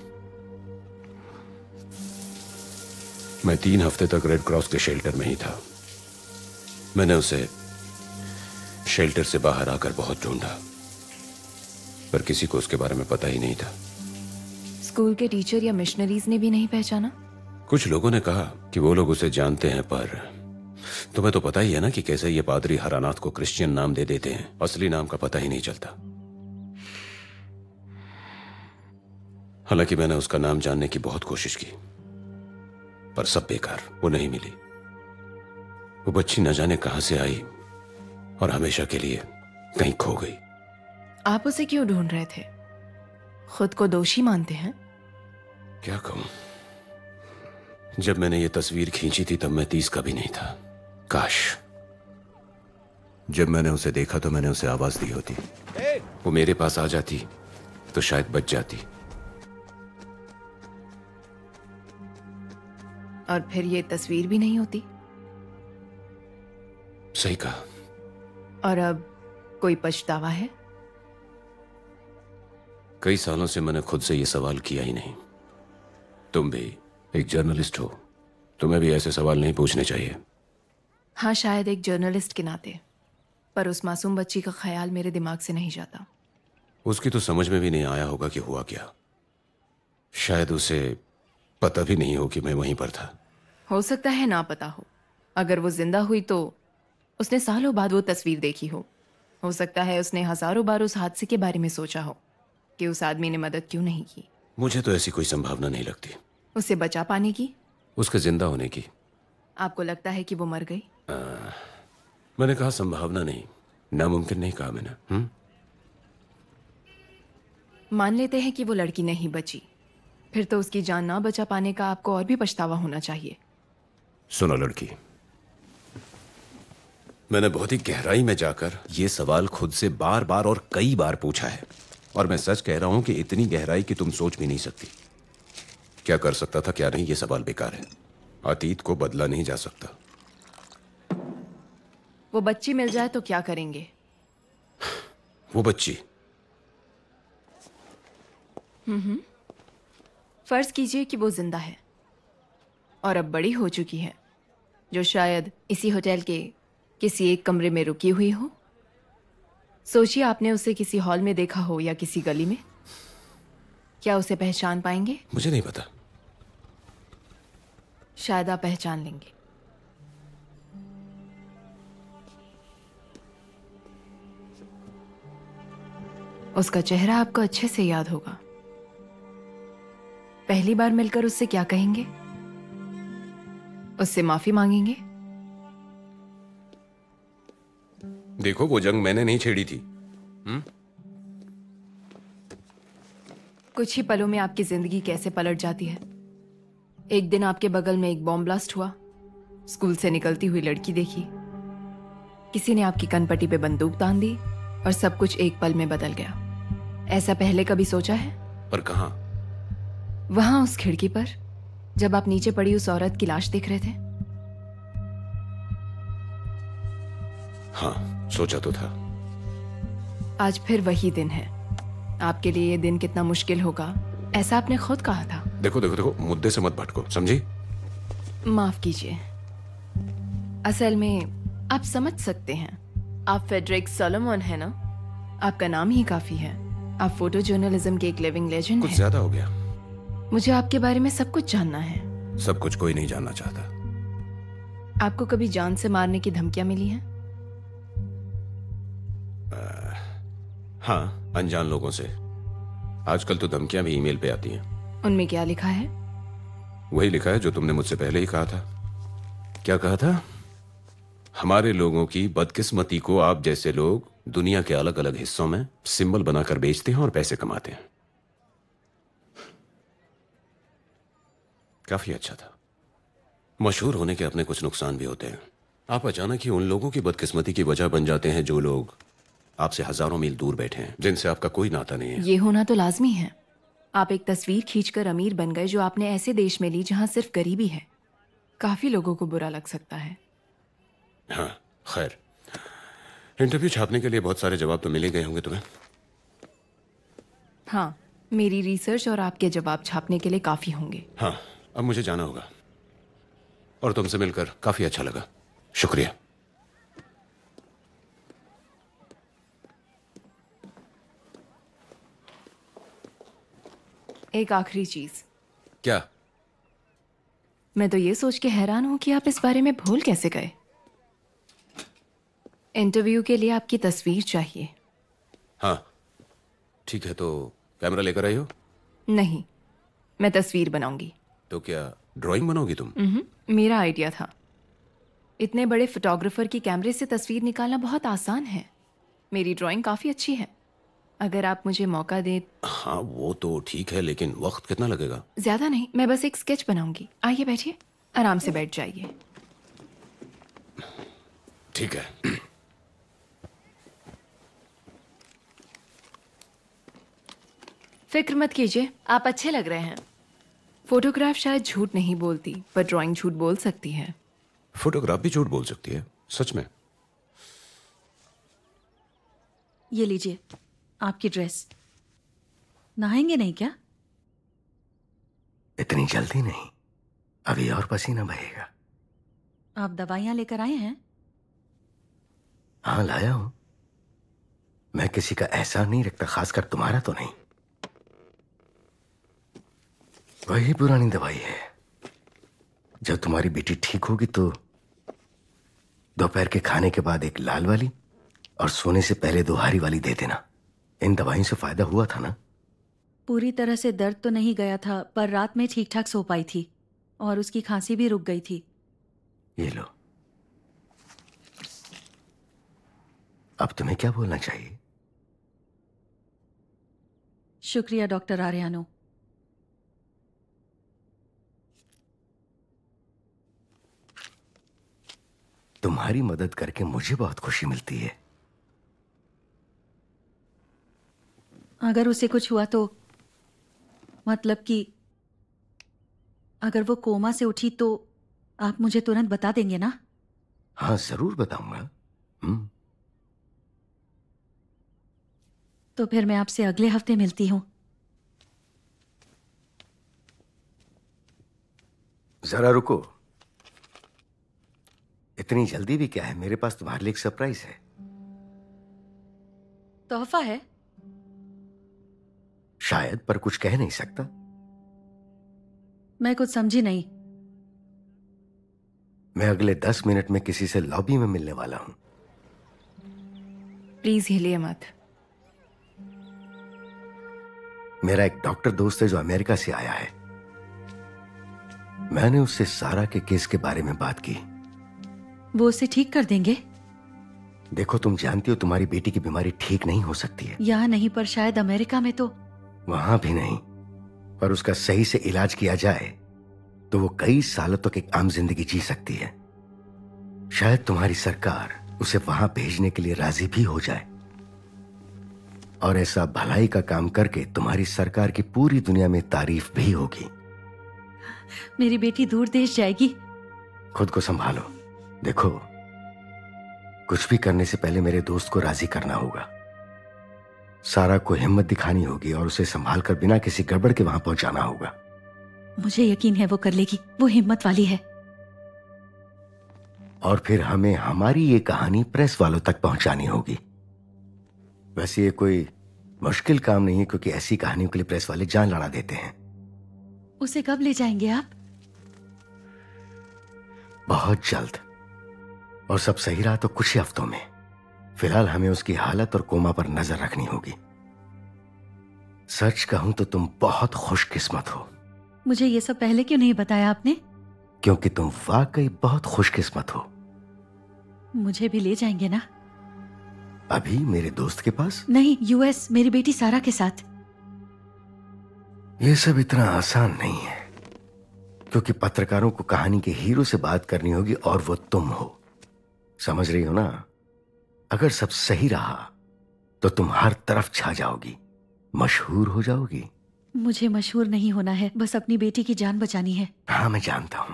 मैं तीन हफ्ते तक रेड क्रॉस के शेल्टर में ही था। मैंने उसे शेल्टर से बाहर आकर बहुत ढूंढा, पर किसी को उसके बारे में पता ही नहीं था। स्कूल के टीचर या मिशनरीज ने भी नहीं पहचाना? कुछ लोगों ने कहा कि वो लोग उसे जानते हैं, पर तुम्हें तो पता ही है ना कि कैसे ये पादरी हरानाथ को क्रिश्चियन नाम दे देते हैं, असली नाम का पता ही नहीं चलता। हालांकि मैंने उसका नाम जानने की बहुत कोशिश की, पर सब बेकार, वो नहीं मिली। वो बच्ची न जाने कहां से आई और हमेशा के लिए कहीं खो गई। आप उसे क्यों ढूंढ रहे थे? खुद को दोषी मानते हैं? क्या कहूं, जब मैंने ये तस्वीर खींची थी तब मैं तीस का भी नहीं था। काश जब मैंने उसे देखा तो मैंने उसे आवाज दी होती, वो मेरे पास आ जाती तो शायद बच जाती। और फिर ये तस्वीर भी नहीं होती। सही कहा। और अब कोई पछतावा है? कई सालों से मैंने खुद से ये सवाल किया ही नहीं। तुम भी एक जर्नलिस्ट हो, तुम्हें भी ऐसे सवाल नहीं पूछने चाहिए। हाँ, शायद एक जर्नलिस्ट के नाते, पर उस मासूम बच्ची का ख्याल मेरे दिमाग से नहीं जाता। उसकी तो समझ में भी नहीं आया होगा कि हुआ क्या। शायद उसे पता भी नहीं हो कि मैं वहीं पर था। हो सकता है ना पता हो। अगर वो जिंदा हुई तो उसने सालों बाद वो तस्वीर देखी हो। हो सकता है उसने हजारों बार उस हादसे के बारे में सोचा हो कि उस आदमी ने मदद क्यों नहीं की। मुझे तो ऐसी कोई संभावना नहीं लगती। उसे बचा पाने की? उसके जिंदा होने की। आपको लगता है कि वो मर गई? आ, मैंने कहा संभावना नहीं, नामुमकिन नहीं कहा मैंने। हुँ? मान लेते हैं कि वो लड़की नहीं बची, फिर तो उसकी जान ना बचा पाने का आपको और भी पछतावा होना चाहिए। सुनो लड़की, मैंने बहुत ही गहराई में जाकर ये सवाल खुद से बार बार और कई बार पूछा है, और मैं सच कह रहा हूं कि इतनी गहराई कि तुम सोच भी नहीं सकती। क्या कर सकता था क्या नहीं, ये सवाल बेकार है। अतीत को बदला नहीं जा सकता। वो बच्ची मिल जाए तो क्या करेंगे? वो बच्ची? हम्म फर्ज कीजिए कि वो जिंदा है और अब बड़ी हो चुकी है, जो शायद इसी होटल के किसी एक कमरे में रुकी हुई हो। सोचिए आपने उसे किसी हॉल में देखा हो या किसी गली में। क्या उसे पहचान पाएंगे? मुझे नहीं पता। शायद आप पहचान लेंगे। उसका चेहरा आपको अच्छे से याद होगा। पहली बार मिलकर उससे क्या कहेंगे? उससे माफी मांगेंगे? देखो, वो जंग मैंने नहीं छेड़ी थी। हुँ? कुछ ही पलों में आपकी जिंदगी कैसे पलट जाती है। एक दिन आपके बगल में एक बॉम्ब ब्लास्ट हुआ, स्कूल से निकलती हुई लड़की देखी, किसी ने आपकी कनपट्टी पे बंदूक तान दी और सब कुछ एक पल में बदल गया। ऐसा पहले कभी सोचा है? पर कहां? वहां उस खिड़की पर, जब आप नीचे पड़ी उस औरत की लाश देख रहे थे। हाँ, सोचा तो था। आज फिर वही दिन है। आपके लिए ये दिन कितना मुश्किल होगा ऐसा आपने खुद कहा था। देखो देखो देखो, मुद्दे से मत भटको, समझी? माफ कीजिए, असल में आप समझ सकते हैं, आप फेडरिक सोलोमन है ना? आपका नाम ही काफी है। आप फोटो जर्नलिज्म के एक लिविंग लेजेंड कुछ हैं। ज्यादा हो गया। मुझे आपके बारे में सब कुछ जानना है। सब कुछ कोई नहीं जानना चाहता। आपको कभी जान से मारने की धमकियां मिली हैं? हाँ, अनजान लोगों से। आजकल तो धमकियां भी ईमेल पे आती हैं। उनमें क्या लिखा है? वही लिखा है जो तुमने मुझसे पहले ही कहा था। क्या कहा था? हमारे लोगों की बदकिस्मती को आप जैसे लोग दुनिया के अलग अलग हिस्सों में सिंबल बनाकर बेचते हैं और पैसे कमाते हैं। काफी अच्छा था। मशहूर होने के अपने कुछ नुकसान भी होते हैं। आप अचानक ही उन लोगों की बदकिस्मती की वजह बन जाते हैं जो लोग आपसे हजारों मील दूर बैठे हैं, जिनसे आपका कोई नाता नहीं है। ये होना तो लाजमी है। आप एक तस्वीर खींचकर अमीर बन गए जो आपने ऐसे देश में ली जहां सिर्फ गरीबी है। काफी लोगों को बुरा लग सकता है। हाँ, खैर, इंटरव्यू छापने के लिए बहुत सारे जवाब तो मिल ही गए होंगे तुम्हें। हाँ, मेरी रिसर्च और आपके जवाब छापने के लिए काफी होंगे। हाँ, अब मुझे जाना होगा और तुमसे मिलकर काफी अच्छा लगा। शुक्रिया। एक आखिरी चीज। क्या? मैं तो ये सोच के हैरान हूं कि आप इस बारे में भूल कैसे गए। इंटरव्यू के लिए आपकी तस्वीर चाहिए। हाँ, ठीक है, तो कैमरा लेकर आई हो? नहीं, मैं तस्वीर बनाऊंगी। तो क्या ड्राइंग बनाओगी तुम? हम्म, मेरा आइडिया था। इतने बड़े फोटोग्राफर की कैमरे से तस्वीर निकालना बहुत आसान है। मेरी ड्राइंग काफी अच्छी है। अगर आप मुझे मौका दें। हाँ, वो तो ठीक है, लेकिन वक्त कितना लगेगा? ज्यादा नहीं, मैं बस एक स्केच बनाऊंगी। आइए बैठिए, आराम से बैठ जाइए। ठीक है। फिक्र मत कीजिए, आप अच्छे लग रहे हैं। फोटोग्राफ शायद झूठ नहीं बोलती, पर ड्राइंग झूठ बोल सकती है। फोटोग्राफ भी झूठ बोल सकती है, सच में। ये लीजिए आपकी ड्रेस। नहाएंगे नहीं क्या? इतनी जल्दी नहीं, अभी और पसीना बहेगा। आप दवाइयां लेकर आए हैं? हाँ, लाया हूं। मैं किसी का एहसान नहीं रखता, खासकर तुम्हारा तो नहीं। वही पुरानी दवाई है। जब तुम्हारी बेटी ठीक होगी तो दोपहर के खाने के बाद एक लाल वाली और सोने से पहले दो हरी वाली दे देना। इन दवाइयों से फायदा हुआ था ना? पूरी तरह से दर्द तो नहीं गया था, पर रात में ठीक ठाक सो पाई थी और उसकी खांसी भी रुक गई थी। ये लो। अब तुम्हें क्या बोलना चाहिए? शुक्रिया डॉक्टर आर्यानो। तुम्हारी मदद करके मुझे बहुत खुशी मिलती है। अगर उसे कुछ हुआ तो मतलब कि अगर वो कोमा से उठी तो आप मुझे तुरंत बता देंगे ना? हाँ, जरूर बताऊंगा। हम्म। तो फिर मैं आपसे अगले हफ्ते मिलती हूँ। जरा रुको। इतनी जल्दी भी क्या है? मेरे पास तुम्हारे लिए एक सरप्राइज है। तोहफा है? शायद, पर कुछ कह नहीं सकता। मैं कुछ समझी नहीं। मैं अगले दस मिनट में किसी से लॉबी में मिलने वाला हूं। प्लीज हिलिए मत। मेरा एक डॉक्टर दोस्त है जो अमेरिका से आया है। मैंने उससे सारा के केस के बारे में बात की। वो उसे ठीक कर देंगे? देखो, तुम जानती हो तुम्हारी बेटी की बीमारी ठीक नहीं हो सकती है। यहाँ नहीं, पर शायद अमेरिका में तो। वहां भी नहीं, पर उसका सही से इलाज किया जाए तो वो कई सालों तक एक आम जिंदगी जी सकती है। शायद तुम्हारी सरकार उसे वहां भेजने के लिए राजी भी हो जाए, और ऐसा भलाई का काम करके तुम्हारी सरकार की पूरी दुनिया में तारीफ भी होगी। मेरी बेटी दूर देश जाएगी। खुद को संभालो। देखो, कुछ भी करने से पहले मेरे दोस्त को राजी करना होगा। सारा को हिम्मत दिखानी होगी और उसे संभाल कर बिना किसी गड़बड़ के वहां पहुंचाना होगा। मुझे यकीन है वो कर लेगी, वो हिम्मत वाली है। और फिर हमें हमारी ये कहानी प्रेस वालों तक पहुंचानी होगी। वैसे ये कोई मुश्किल काम नहीं है, क्योंकि ऐसी कहानियों के लिए प्रेस वाले जान लड़ा देते हैं। उसे कब ले जाएंगे आप? बहुत जल्द, और सब सही रहा तो कुछ ही हफ्तों में। फिलहाल हमें उसकी हालत और कोमा पर नजर रखनी होगी। सच कहूं तो तुम बहुत खुशकिस्मत हो। मुझे ये सब पहले क्यों नहीं बताया आपने? क्योंकि तुम वाकई बहुत खुशकिस्मत हो। मुझे भी ले जाएंगे ना? अभी मेरे दोस्त के पास? नहीं, यूएस, मेरी बेटी सारा के साथ। यह सब इतना आसान नहीं है, क्योंकि पत्रकारों को कहानी के हीरो से बात करनी होगी और वो तुम हो। समझ रही हो ना? अगर सब सही रहा तो तुम हर तरफ छा जाओगी, मशहूर हो जाओगी। मुझे मशहूर नहीं होना है, बस अपनी बेटी की जान बचानी है। हाँ, मैं जानता हूं।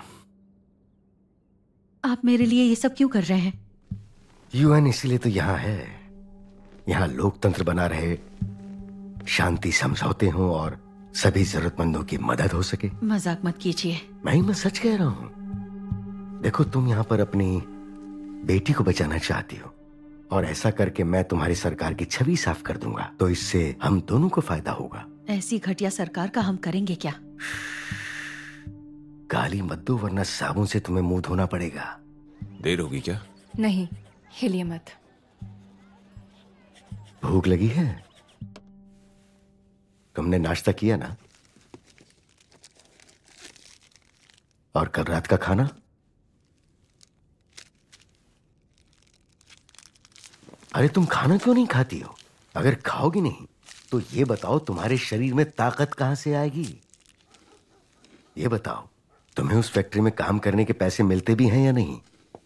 आप मेरे लिए ये सब क्यों कर रहे हैं? यूएन इसीलिए तो यहां है। यहां लोकतंत्र बना रहे, शांति समझौते हों और सभी जरूरतमंदों की मदद हो सके। मजाक मत कीजिए। मैं ही मैं सच कह रहा हूं। देखो, तुम यहां पर अपनी बेटी को बचाना चाहती हो, और ऐसा करके मैं तुम्हारी सरकार की छवि साफ कर दूंगा, तो इससे हम दोनों को फायदा होगा। ऐसी घटिया सरकार का हम करेंगे क्या? गाली मत दो, वरना साबुन से तुम्हें मुंह धोना पड़ेगा। देर होगी क्या? नहीं, हिलिए मत। भूख लगी है? तुमने नाश्ता किया ना? और कल रात का खाना? अरे तुम खाना क्यों नहीं खाती हो? अगर खाओगी नहीं तो ये बताओ, तुम्हारे शरीर में ताकत कहां से आएगी? ये बताओ, तुम्हें उस फैक्ट्री में काम करने के पैसे मिलते भी हैं या नहीं?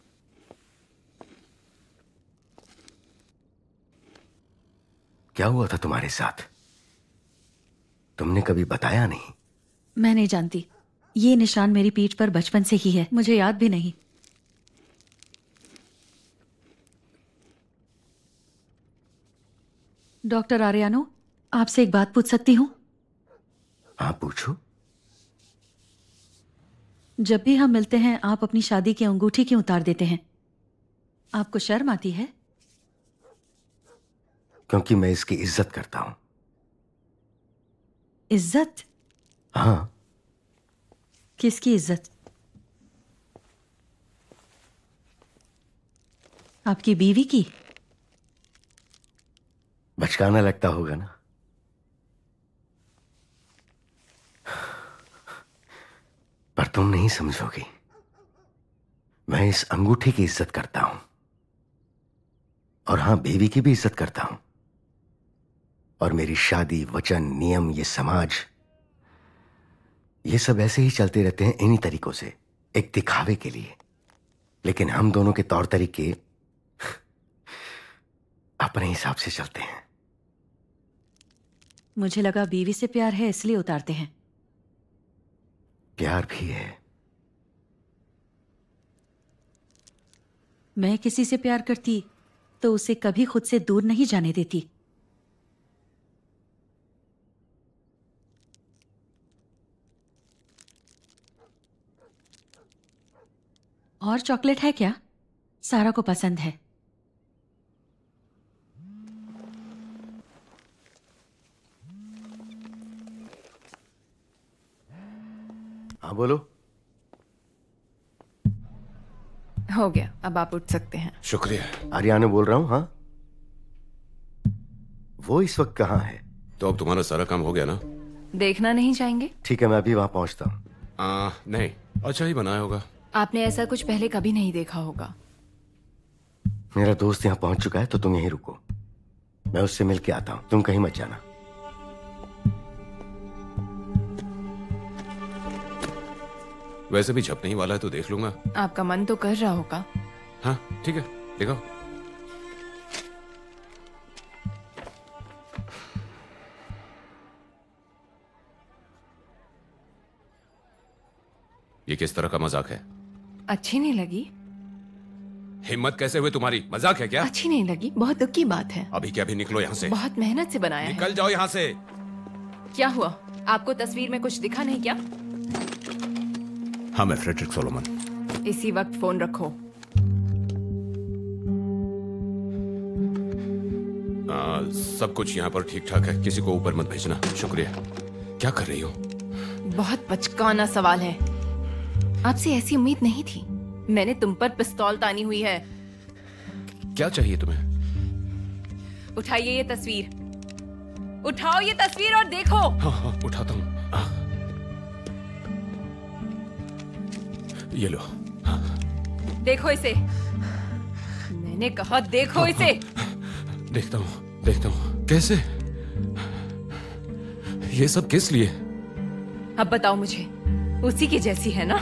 क्या हुआ था तुम्हारे साथ? तुमने कभी बताया नहीं। मैं नहीं जानती। ये निशान मेरी पीठ पर बचपन से ही है, मुझे याद भी नहीं। डॉक्टर आर्यानो, आपसे एक बात पूछ सकती हूँ? हाँ, पूछो। जब भी हम मिलते हैं आप अपनी शादी की अंगूठी क्यों उतार देते हैं? आपको शर्म आती है? क्योंकि मैं इसकी इज्जत करता हूं। इज्जत? हाँ। किसकी इज्जत? आपकी बीवी की? बचकाना लगता होगा ना? पर तुम नहीं समझोगी। मैं इस अंगूठी की इज्जत करता हूं, और हां, बीवी की भी इज्जत करता हूं। और मेरी शादी, वचन, नियम, ये समाज, ये सब ऐसे ही चलते रहते हैं इन्हीं तरीकों से, एक दिखावे के लिए। लेकिन हम दोनों के तौर तरीके अपने हिसाब से चलते हैं। मुझे लगा बीवी से प्यार है इसलिए उतारते हैं। प्यार भी है। मैं किसी से प्यार करती तो उसे कभी खुद से दूर नहीं जाने देती। और चॉकलेट है क्या? सारा को पसंद है। हाँ, बोलो। हो गया, अब आप उठ सकते हैं। शुक्रिया। आर्यानो बोल रहा हूं। हाँ, वो इस वक्त कहाँ है? तो अब तुम्हारा सारा काम हो गया ना? देखना नहीं चाहेंगे? ठीक है, मैं अभी वहां पहुंचता हूं। आ, नहीं, अच्छा ही बनाया होगा। आपने ऐसा कुछ पहले कभी नहीं देखा होगा। मेरा दोस्त यहां पहुंच चुका है, तो तुम यहीं रुको, मैं उससे मिल के आता हूं। तुम कहीं मत जाना। वैसे भी छपने ही वाला है तो देख लूंगा। आपका मन तो कर रहा होगा। हाँ ठीक है, देखो। ये किस तरह का मजाक है? अच्छी नहीं लगी? हिम्मत कैसे हुई तुम्हारी? मजाक है क्या? अच्छी नहीं लगी? बहुत दुख की बात है। अभी क्या, अभी निकलो यहाँ से। बहुत मेहनत से बनाया है। निकल जाओ यहाँ से। क्या हुआ? आपको तस्वीर में कुछ दिखा नहीं क्या? हाँ, मैं फ्रेडरिक सोलोमन। इसी वक्त फोन रखो। आ, सब कुछ यहाँ पर ठीक ठाक है, किसी को ऊपर मत भेजना। शुक्रिया। क्या कर रही हो? बहुत बचकाना सवाल है, आपसे ऐसी उम्मीद नहीं थी। मैंने तुम पर पिस्तौल तानी हुई है। क्या चाहिए तुम्हें? उठाइए ये तस्वीर, उठाओ ये तस्वीर और देखो। हाँ हाँ उठाता हूँ। ये लो। हाँ। देखो इसे, मैंने कहा देखो हाँ, इसे। हाँ, देखता हूँ देखता हूँ। कैसे? ये सब किस लिए? अब बताओ मुझे, उसी की जैसी है ना?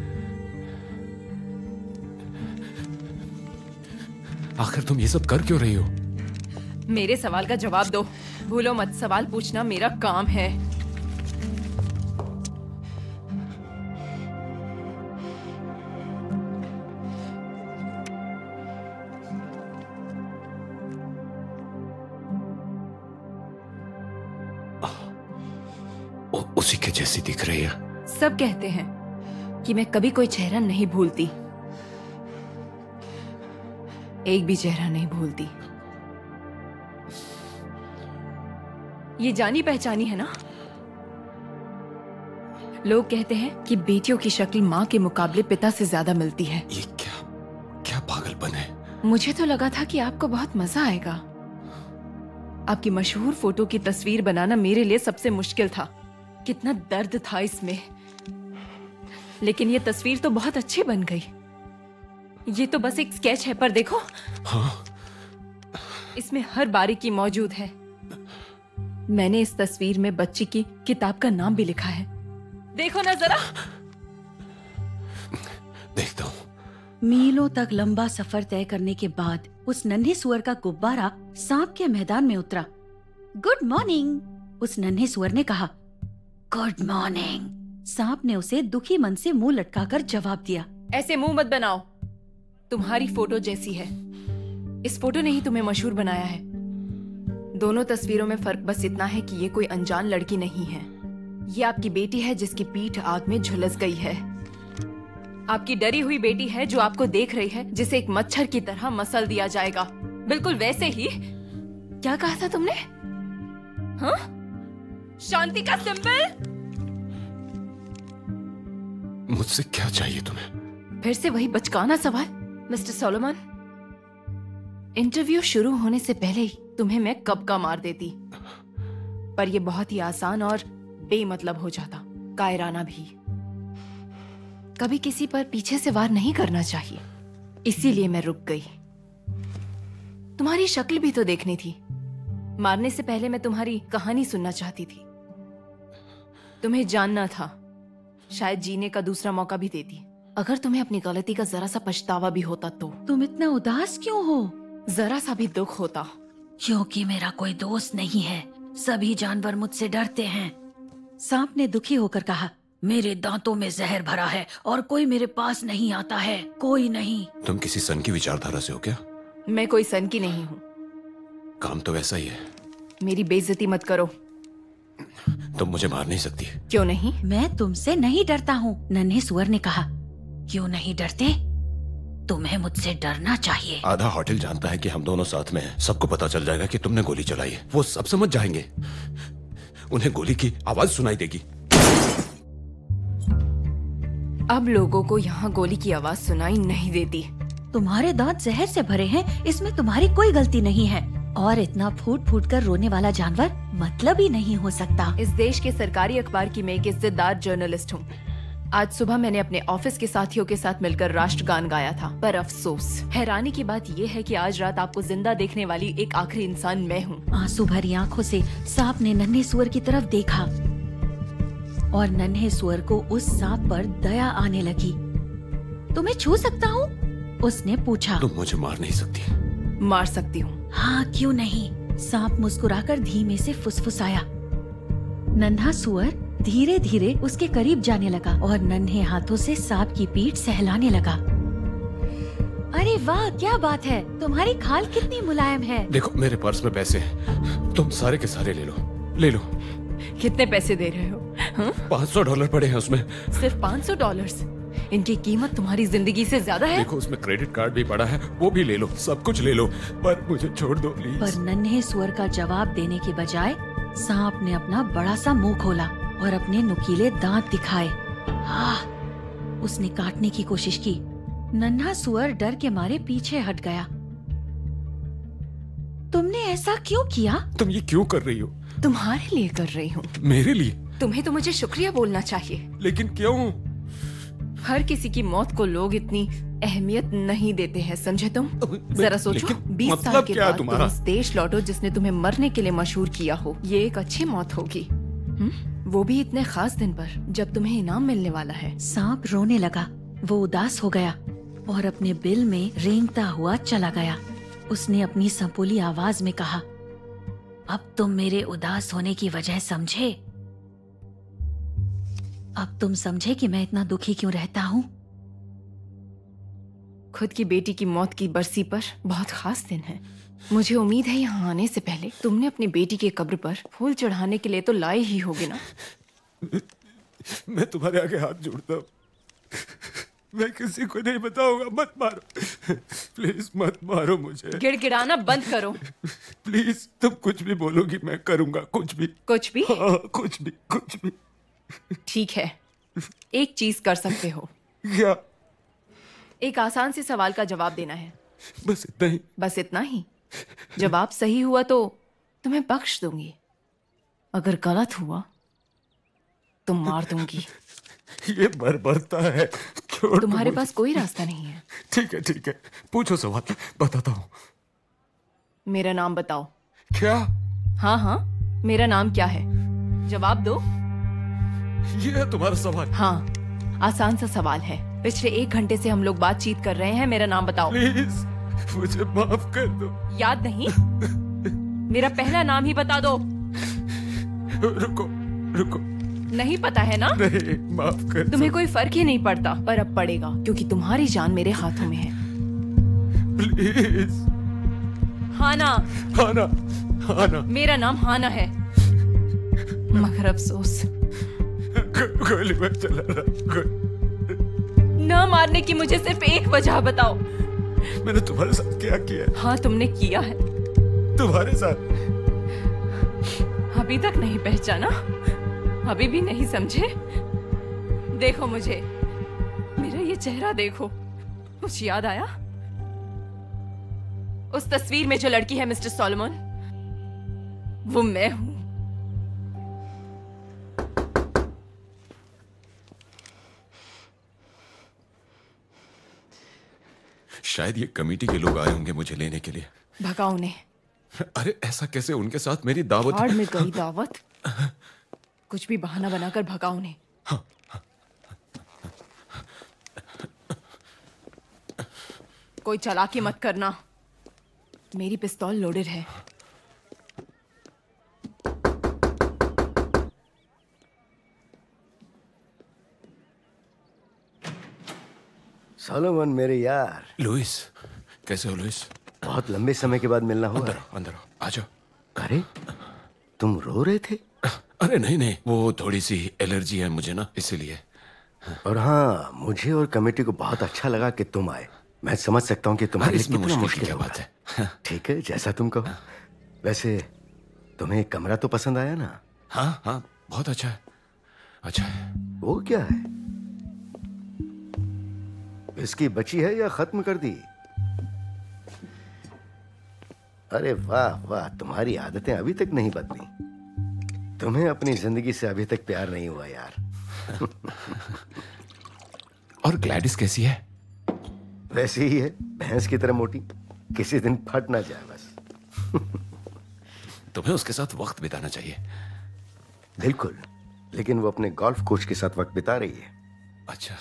आखिर तुम ये सब कर क्यों रही हो? मेरे सवाल का जवाब दो। भूलो मत, सवाल पूछना मेरा काम है। उसी के जैसी दिख रही है। सब कहते हैं कि मैं कभी कोई चेहरा नहीं भूलती, एक भी चेहरा नहीं भूलती। ये जानी पहचानी है ना? लोग कहते हैं कि बेटियों की शक्ल माँ के मुकाबले पिता से ज्यादा मिलती है। ये क्या क्या पागलपन है? मुझे तो लगा था कि आपको बहुत मजा आएगा। आपकी मशहूर फोटो की तस्वीर बनाना मेरे लिए सबसे मुश्किल था। कितना दर्द था इसमें, लेकिन ये तस्वीर तो बहुत अच्छी बन गई। ये तो बस एक स्केच है, पर देखो हाँ? इसमें हर बारीकी मौजूद है। मैंने इस तस्वीर में बच्ची की किताब का नाम भी लिखा है। देखो ना जरा। देखता हूँ। मीलों तक लंबा सफर तय करने के बाद उस नन्हे सुअर का गुब्बारा सांप के मैदान में उतरा। गुड मॉर्निंग, उस नन्हे सुअर ने कहा। गुड मॉर्निंग, सांप ने उसे दुखी मन से मुंह लटकाकर जवाब दिया। ऐसे मुंह मत बनाओ, तुम्हारी फोटो जैसी है। इस फोटो ने ही तुम्हें मशहूर बनाया है। दोनों तस्वीरों में फर्क बस इतना है कि ये कोई अनजान लड़की नहीं है। ये आपकी बेटी है जिसकी पीठ आग में झुलस गई है। आपकी डरी हुई बेटी है जो आपको देख रही है, जिसे एक मच्छर की तरह मसल दिया जाएगा। बिल्कुल वैसे ही। क्या कहा था तुमने? हाँ? शांति का सिंबल? मुझसे क्या चाहिए तुम्हें? फिर से वही बचकाना सवाल। मिस्टर सोलोमन, इंटरव्यू शुरू होने से पहले ही तुम्हें मैं कब का मार देती, पर यह बहुत ही आसान और बेमतलब हो जाता, कायराना भी। कभी किसी पर पीछे से वार नहीं करना चाहिए, इसीलिए मैं रुक गई। तुम्हारी शक्ल भी तो देखनी थी। मारने से पहले मैं तुम्हारी कहानी सुनना चाहती थी। तुम्हें जानना था, शायद जीने का दूसरा मौका भी देती। अगर तुम्हें अपनी गलती का जरा सा पछतावा भी होता तो। तुम इतना उदास क्यों हो? जरा सा भी दुख होता। क्योंकि मेरा कोई दोस्त नहीं है, सभी जानवर मुझसे डरते हैं। सांप ने दुखी होकर कहा। मेरे दांतों में जहर भरा है और कोई मेरे पास नहीं आता है, कोई नहीं। तुम किसी सन की विचारधारा से हो क्या? मैं कोई सन की नहीं हूँ। काम तो वैसा ही है। मेरी बेइज्जती मत करो। तुम मुझे मार नहीं सकती। क्यों नहीं? मैं तुमसे नहीं डरता हूँ, नन्हे सुअर ने कहा। क्यों नहीं डरते? तुम्हें मुझसे डरना चाहिए। आधा होटल जानता है कि हम दोनों साथ में हैं। सबको पता चल जाएगा कि तुमने गोली चलाई है। वो सब समझ जाएंगे। उन्हें गोली की आवाज सुनाई देगी। अब लोगों को यहाँ गोली की आवाज सुनाई नहीं देती। तुम्हारे दांत जहर से भरे हैं, इसमें तुम्हारी कोई गलती नहीं है। और इतना फूट फूट कर रोने वाला जानवर मतलब ही नहीं हो सकता। इस देश के सरकारी अखबार की मैं एक इज्जतदार जर्नलिस्ट हूँ। आज सुबह मैंने अपने ऑफिस के साथियों के साथ मिलकर राष्ट्रगान गाया था, पर अफसोस, हैरानी की बात यह है कि आज रात आपको जिंदा देखने वाली एक आखिरी इंसान मैं हूँ। आंसू भरी आंखों से सांप ने नन्हे सुअर की तरफ देखा और नन्हे सुअर को उस सांप पर दया आने लगी। तुम्हें छू सकता हूँ? उसने पूछा। तुम मुझे मार नहीं सकती। मार सकती हूँ। हाँ, क्यों नहीं? सांप मुस्कुराकर धीमे से फुसफुसाया। नन्हा सुअर धीरे धीरे उसके करीब जाने लगा और नन्हे हाथों से सांप की पीठ सहलाने लगा। अरे वाह, क्या बात है। तुम्हारी खाल कितनी मुलायम है। देखो मेरे पर्स में पैसे हैं, तुम सारे के सारे ले लो, ले लो। कितने पैसे दे रहे हो? पाँच सौ डॉलर पड़े हैं उसमें। सिर्फ पाँच सौ डॉलर्स? इनकी कीमत तुम्हारी जिंदगी से ज्यादा है। देखो उसमें क्रेडिट कार्ड भी पड़ा है, वो भी ले लो, सब कुछ ले लो, पर मुझे छोड़ दो प्लीज। पर नन्हे सुअर का जवाब देने के बजाय सांप ने अपना बड़ा सा मुंह खोला और अपने नुकीले दांत दिखाए। हाँ, उसने काटने की कोशिश की। नन्हा सुअर डर के मारे पीछे हट गया। तुमने ऐसा क्यों किया? तुम ये क्यों कर रही हो? तुम्हारे लिए कर रही हूँ। मेरे लिए? तुम्हें तो मुझे शुक्रिया बोलना चाहिए। लेकिन क्यों? हर किसी की मौत को लोग इतनी अहमियत नहीं देते हैं, समझे तुम? जरा सोचो, बीस मतलब साल के क्या बाद तुम तुम्हारा? उस देश लौटो जिसने तुम्हें मरने के लिए मशहूर किया हो। ये एक अच्छी मौत होगी, हुँ? वो भी इतने खास दिन पर जब तुम्हें इनाम मिलने वाला है। सांप रोने लगा। वो उदास हो गया और अपने बिल में रेंगता हुआ चला गया। उसने अपनी संपोली आवाज में कहा, अब तुम मेरे उदास होने की वजह समझे? अब तुम समझे कि मैं इतना दुखी क्यों रहता हूँ? खुद की बेटी की मौत की बरसी पर बहुत खास दिन है। मुझे उम्मीद है यहाँ आने से पहले तुमने अपनी बेटी के कब्र पर फूल चढ़ाने के लिए तो लाए ही होगे ना? मैं तुम्हारे आगे हाथ जोड़ता हूँ, मैं किसी को नहीं बताऊंगा। मत मारो प्लीज, मत मारो मुझे। गिड़गिड़ाना बंद करो। प्लीज, तुम कुछ भी बोलोगी मैं करूंगा, कुछ भी। कुछ भी? हाँ, कुछ भी, कुछ भी। ठीक है, एक चीज कर सकते हो। क्या? एक आसान से सवाल का जवाब देना है। बस इतना ही? बस इतना ही। जवाब सही हुआ तो तुम्हें बख्श दूंगी, अगर गलत हुआ तो मार दूंगी। ये बर्बरता है, छोड़। तुम्हारे पास कोई रास्ता नहीं है। ठीक है, ठीक है, पूछो सवाल, बताता हूँ। मेरा नाम बताओ। क्या? हाँ हाँ, मेरा नाम क्या है? जवाब दो। ये है तुम्हारा सवाल? हाँ, आसान सा सवाल है। पिछले एक घंटे से हम लोग बातचीत कर रहे हैं। मेरा नाम बताओ। प्लीज मुझे माफ कर दो। याद नहीं? मेरा पहला नाम ही बता दो। रुको रुको, नहीं पता है ना? नहीं, माफ कर। तुम्हें कोई फर्क ही नहीं पड़ता, पर अब पड़ेगा क्योंकि तुम्हारी जान मेरे हाथों में है। प्लीज। हाना। Hana, Hana. मेरा नाम हाना है, मगर अफसोस गोली में चला रहा। न मारने की मुझे सिर्फ एक वजह बताओ। मैंने तुम्हारे साथ क्या किया? हाँ, तुमने किया है। तुम्हारे साथ? अभी तक नहीं पहचाना? अभी भी नहीं समझे? देखो मुझे, मेरा ये चेहरा देखो। कुछ याद आया? उस तस्वीर में जो लड़की है मिस्टर सॉलोमन, वो मैं हूं। शायद ये कमेटी के लोग आए होंगे मुझे लेने के लिए। भगाओ उन्हें। अरे ऐसा कैसे? उनके साथ मेरी दावत। हाड़ में गई दावत। कुछ भी बहाना बनाकर भगाओ उन्हें। कोई चालाकी मत करना, मेरी पिस्तौल लोडेड है। सोलोमन मेरे यार। लुइस, कैसे हो लुइस? बहुत लंबे समय के बाद मिलना हुआ। अंदर आओ, अंदर आओ, आ जाओ। अरे तुम रो रहे थे? अरे नहीं नहीं, वो थोड़ी सी एलर्जी है मुझे ना, इसीलिए। और हाँ, मुझे और कमेटी को बहुत अच्छा लगा कि तुम आए। मैं समझ सकता हूँ कि तुम्हारे लिए कितना मुश्किल है। बात है। ठीक है, जैसा तुम कहो। वैसे तुम्हें कमरा तो पसंद आया ना? हाँ हाँ, बहुत अच्छा है, अच्छा है। वो क्या है? इसकी बची है या खत्म कर दी? अरे वाह वाह, तुम्हारी आदतें अभी तक नहीं बदली। तुम्हें अपनी जिंदगी से अभी तक प्यार नहीं हुआ यार। और ग्लैडिस कैसी है? वैसी ही है, भैंस की तरह मोटी। किसी दिन फट ना जाए बस। तुम्हें उसके साथ वक्त बिताना चाहिए। बिल्कुल, लेकिन वो अपने गोल्फ कोच के साथ वक्त बिता रही है। अच्छा,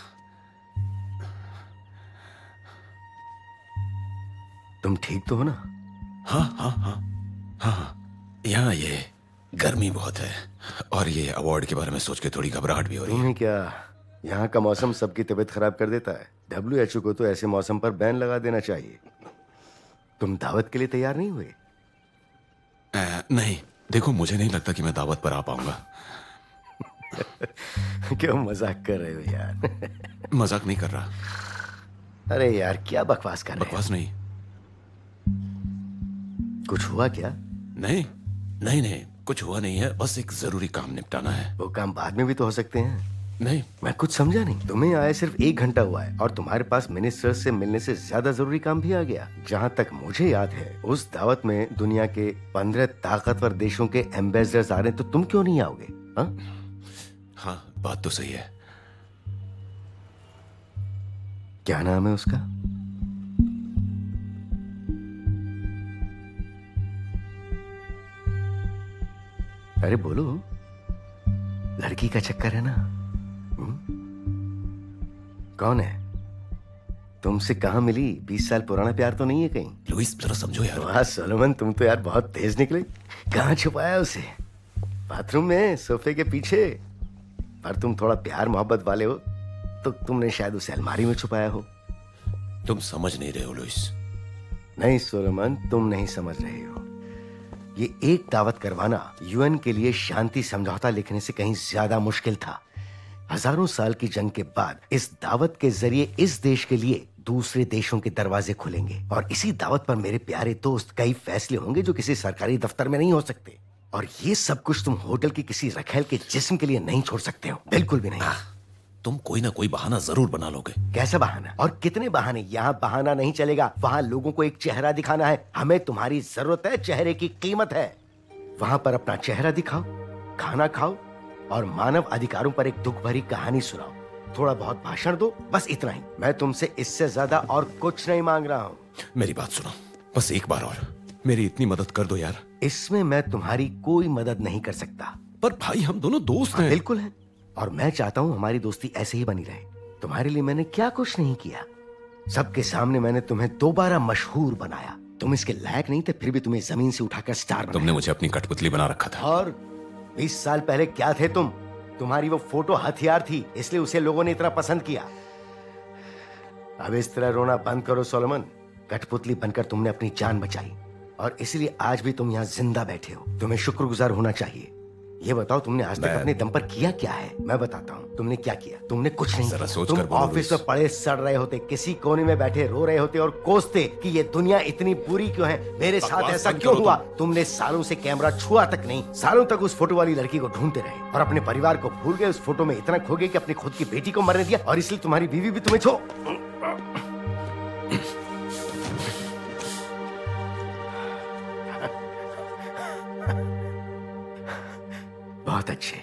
तुम ठीक तो हो ना? हाँ हाँ हाँ हाँ हाँ। यहाँ ये गर्मी बहुत है और ये अवार्ड के बारे में सोच के थोड़ी घबराहट भी हो रही है। तुम्हें क्या यहाँ का मौसम सबकी तबीयत खराब कर देता है। डब्ल्यू एच ओ को तो ऐसे मौसम पर बैन लगा देना चाहिए। तुम दावत के लिए तैयार नहीं हुए? आ, नहीं, देखो मुझे नहीं लगता कि मैं दावत पर आ पाऊंगा। क्यों मजाक कर रहे हो यार? मजाक नहीं कर रहा। अरे यार क्या बकवास कर रहे हो? बकवास नहीं। कुछ हुआ क्या? नहीं नहीं नहीं, कुछ हुआ नहीं है, बस एक जरूरी काम निपटाना है। वो काम बाद में भी तो हो सकते हैं। नहीं, मैं कुछ समझा नहीं। तुम्हें आए सिर्फ एक घंटा हुआ है और तुम्हारे पास मिनिस्टर से मिलने से ज्यादा जरूरी काम भी आ गया। जहाँ तक मुझे याद है उस दावत में दुनिया के पंद्रह ताकतवर देशों के एम्बेसडर्स आ रहे हैं, तो तुम क्यों नहीं आओगे? हा? हाँ, बात तो सही है। क्या नाम है उसका? अरे बोलो, लड़की का चक्कर है ना? हुँ? कौन है? तुमसे कहाँ मिली? बीस साल पुराना प्यार तो नहीं है कहीं? लुइस जरा समझो यार। वाह सोलोमन, तुम तो यार बहुत तेज निकले। कहाँ छुपाया उसे? बाथरूम में, सोफे के पीछे? पर तुम थोड़ा प्यार मोहब्बत वाले हो तो तुमने शायद उसे अलमारी में छुपाया हो। तुम समझ नहीं रहे हो लुइस। नहीं सोलोमन, तुम नहीं समझ रहे हो। ये एक दावत करवाना यूएन के लिए शांति समझौता लिखने से कहीं ज्यादा मुश्किल था। हजारों साल की जंग के बाद इस दावत के जरिए इस देश के लिए दूसरे देशों के दरवाजे खुलेंगे और इसी दावत पर मेरे प्यारे दोस्त कई फैसले होंगे जो किसी सरकारी दफ्तर में नहीं हो सकते। और ये सब कुछ तुम होटल की किसी रखेल के जिस्म के लिए नहीं छोड़ सकते हो, बिल्कुल भी नहीं। तुम कोई ना कोई बहाना जरूर बना लोगे। कैसा बहाना? और कितने बहाने? यहाँ बहाना नहीं चलेगा, वहाँ लोगों को एक चेहरा दिखाना है। हमें तुम्हारी जरूरत है, चेहरे की कीमत है। वहाँ पर अपना चेहरा दिखाओ, खाना खाओ और मानव अधिकारों पर एक दुख भरी कहानी सुनाओ। थोड़ा बहुत भाषण दो, बस इतना ही। मैं तुमसे इससे ज्यादा और कुछ नहीं मांग रहा हूँ। मेरी बात सुनो, बस एक बार और मेरी इतनी मदद कर दो यार। इसमें मैं तुम्हारी कोई मदद नहीं कर सकता। पर भाई हम दोनों दोस्त हैं। बिल्कुल है, और मैं चाहता हूँ हमारी दोस्ती ऐसे ही बनी रहे। तुम्हारे लिए मैंने क्या कुछ नहीं किया। सबके सामने मैंने तुम्हें दोबारा मशहूर बनाया। तुम इसके लायक नहीं थे, फिर भी तुम्हें जमीन से उठाकर स्टार बनाया। तुमने मुझे अपनी कठपुतली बना रखा था। और बीस साल पहले क्या थे तुम? तुम्हारी वो फोटो हथियार थी, इसलिए उसे लोगों ने इतना पसंद किया। अब इस तरह रोना बंद करो सोलोमन। कठपुतली बनकर तुमने अपनी जान बचाई और इसलिए आज भी तुम यहाँ जिंदा बैठे हो। तुम्हें शुक्रगुजार होना चाहिए। ये बताओ, तुमने आज तक अपने दम पर किया क्या है? मैं बताता हूँ तुमने क्या किया। तुमने कुछ नहीं किया। सोच तुम कर बोलो ऑफिस में पड़े सड़ रहे होते, किसी कोने में बैठे रो रहे होते और कोसते कि ये दुनिया इतनी बुरी क्यों है, मेरे साथ ऐसा क्यों हुआ। तुमने सालों से कैमरा छुआ तक नहीं, सालों तक उस फोटो वाली लड़की को ढूंढते रहे और अपने परिवार को भूल गए। उस फोटो में इतना खो गए कि अपनी खुद की बेटी को मरने दिया और इसलिए तुम्हारी बीवी भी तुम्हें छो। बहुत अच्छे।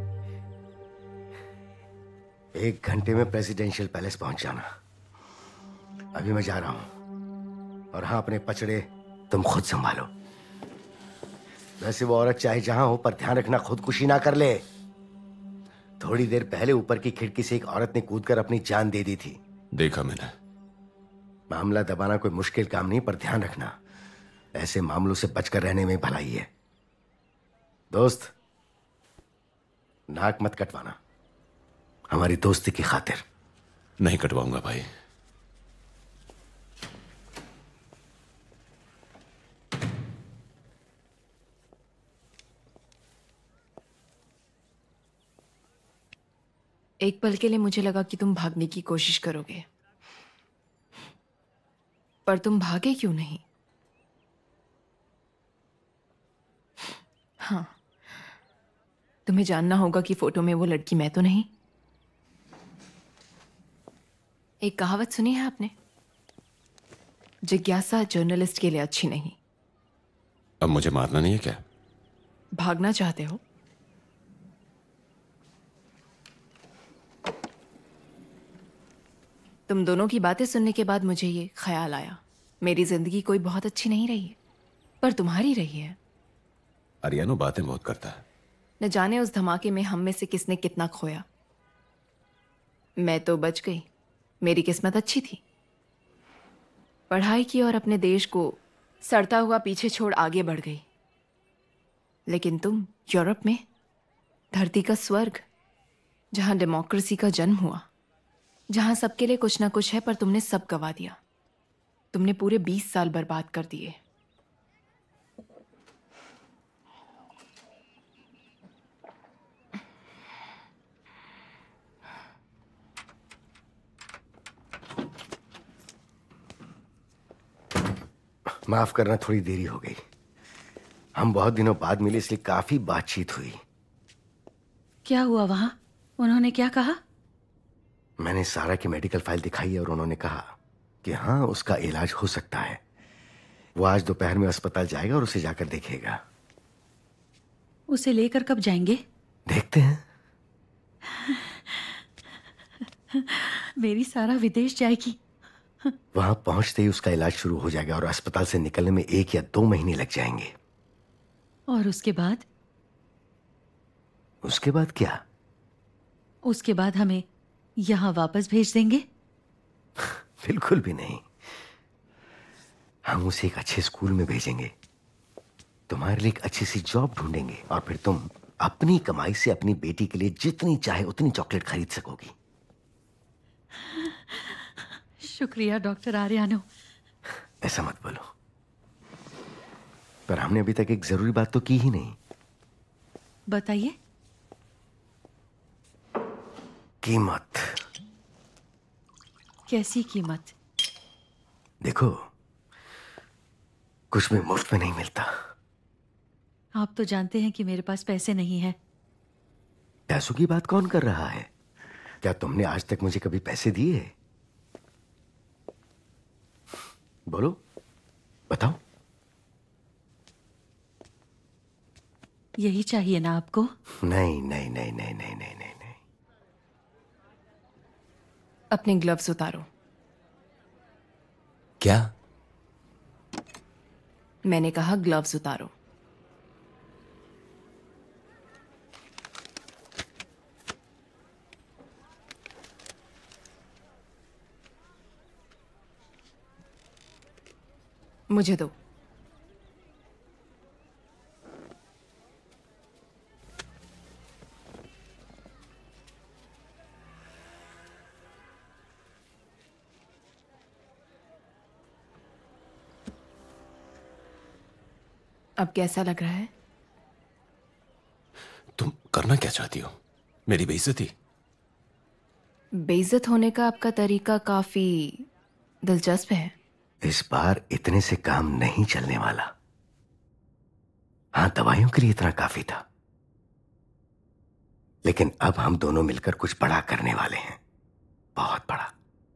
एक घंटे में प्रेसिडेंशियल पैलेस पहुंच जाना। अभी मैं जा रहा हूं। और हाँ, अपने पचड़े तुम खुद संभालो। वैसे वो औरत चाहे जहां हो, पर ध्यान रखना खुदकुशी ना कर ले। थोड़ी देर पहले ऊपर की खिड़की से एक औरत ने कूदकर अपनी जान दे दी थी। देखा मैंने। मामला दबाना कोई मुश्किल काम नहीं, पर ध्यान रखना ऐसे मामलों से बचकर रहने में भलाई है। दोस्त, नाक मत कटवाना, हमारी दोस्ती की खातिर। नहीं कटवाऊंगा भाई। एक पल के लिए मुझे लगा कि तुम भागने की कोशिश करोगे, पर तुम भागे क्यों नहीं? हाँ, तुम्हें जानना होगा कि फोटो में वो लड़की मैं तो नहीं। एक कहावत सुनी है आपने? जिज्ञासा जर्नलिस्ट के लिए अच्छी नहीं। अब मुझे मारना नहीं है क्या? भागना चाहते हो? तुम दोनों की बातें सुनने के बाद मुझे ये ख्याल आया, मेरी जिंदगी कोई बहुत अच्छी नहीं रही है, पर तुम्हारी रही है। अरियानो बातें बहुत करता है। न जाने उस धमाके में हम में से किसने कितना खोया। मैं तो बच गई, मेरी किस्मत अच्छी थी। पढ़ाई की और अपने देश को सड़ता हुआ पीछे छोड़ आगे बढ़ गई। लेकिन तुम यूरोप में, धरती का स्वर्ग, जहां डेमोक्रेसी का जन्म हुआ, जहां सबके लिए कुछ ना कुछ है, पर तुमने सब गवा दिया। तुमने पूरे बीस साल बर्बाद कर दिए। माफ करना, थोड़ी देरी हो गई। हम बहुत दिनों बाद मिले, इसलिए काफी बातचीत हुई। क्या हुआ वहां? उन्होंने क्या कहा? मैंने सारा की मेडिकल फाइल दिखाई और उन्होंने कहा कि हाँ, उसका इलाज हो सकता है। वो आज दोपहर में अस्पताल जाएगा और उसे जाकर देखेगा। उसे लेकर कब जाएंगे? देखते हैं। मेरी सारा विदेश जाएगी। वहां पहुंचते ही उसका इलाज शुरू हो जाएगा और अस्पताल से निकलने में एक या दो महीने लग जाएंगे। और उसके बाद? उसके बाद क्या? उसके बाद हमें यहां वापस भेज देंगे? बिल्कुल भी नहीं। हम उसे एक अच्छे स्कूल में भेजेंगे, तुम्हारे लिए एक अच्छी सी जॉब ढूंढेंगे और फिर तुम अपनी कमाई से अपनी बेटी के लिए जितनी चाहे उतनी चॉकलेट खरीद सकोगी। शुक्रिया डॉक्टर आर्यानो। ऐसा मत बोलो। पर हमने अभी तक एक जरूरी बात तो की ही नहीं। बताइए। कीमत। कैसी कीमत? देखो, कुछ भी मुफ्त में नहीं मिलता। आप तो जानते हैं कि मेरे पास पैसे नहीं हैं। पैसों की बात कौन कर रहा है? क्या तुमने आज तक मुझे कभी पैसे दिए? बोलो, बताओ। यही चाहिए ना आपको? नहीं नहीं नहीं नहीं नहीं नहीं नहीं नहीं। अपने ग्लव्स उतारो। क्या? मैंने कहा ग्लव्स उतारो। मुझे दो। अब कैसा लग रहा है? तुम करना क्या चाहती हो? मेरी बेइज्जती? बेइज्जत होने का आपका तरीका काफी दिलचस्प है। इस बार इतने से काम नहीं चलने वाला। हाँ, दवाइयों के लिए इतना काफी था, लेकिन अब हम दोनों मिलकर कुछ बड़ा करने वाले हैं, बहुत बड़ा।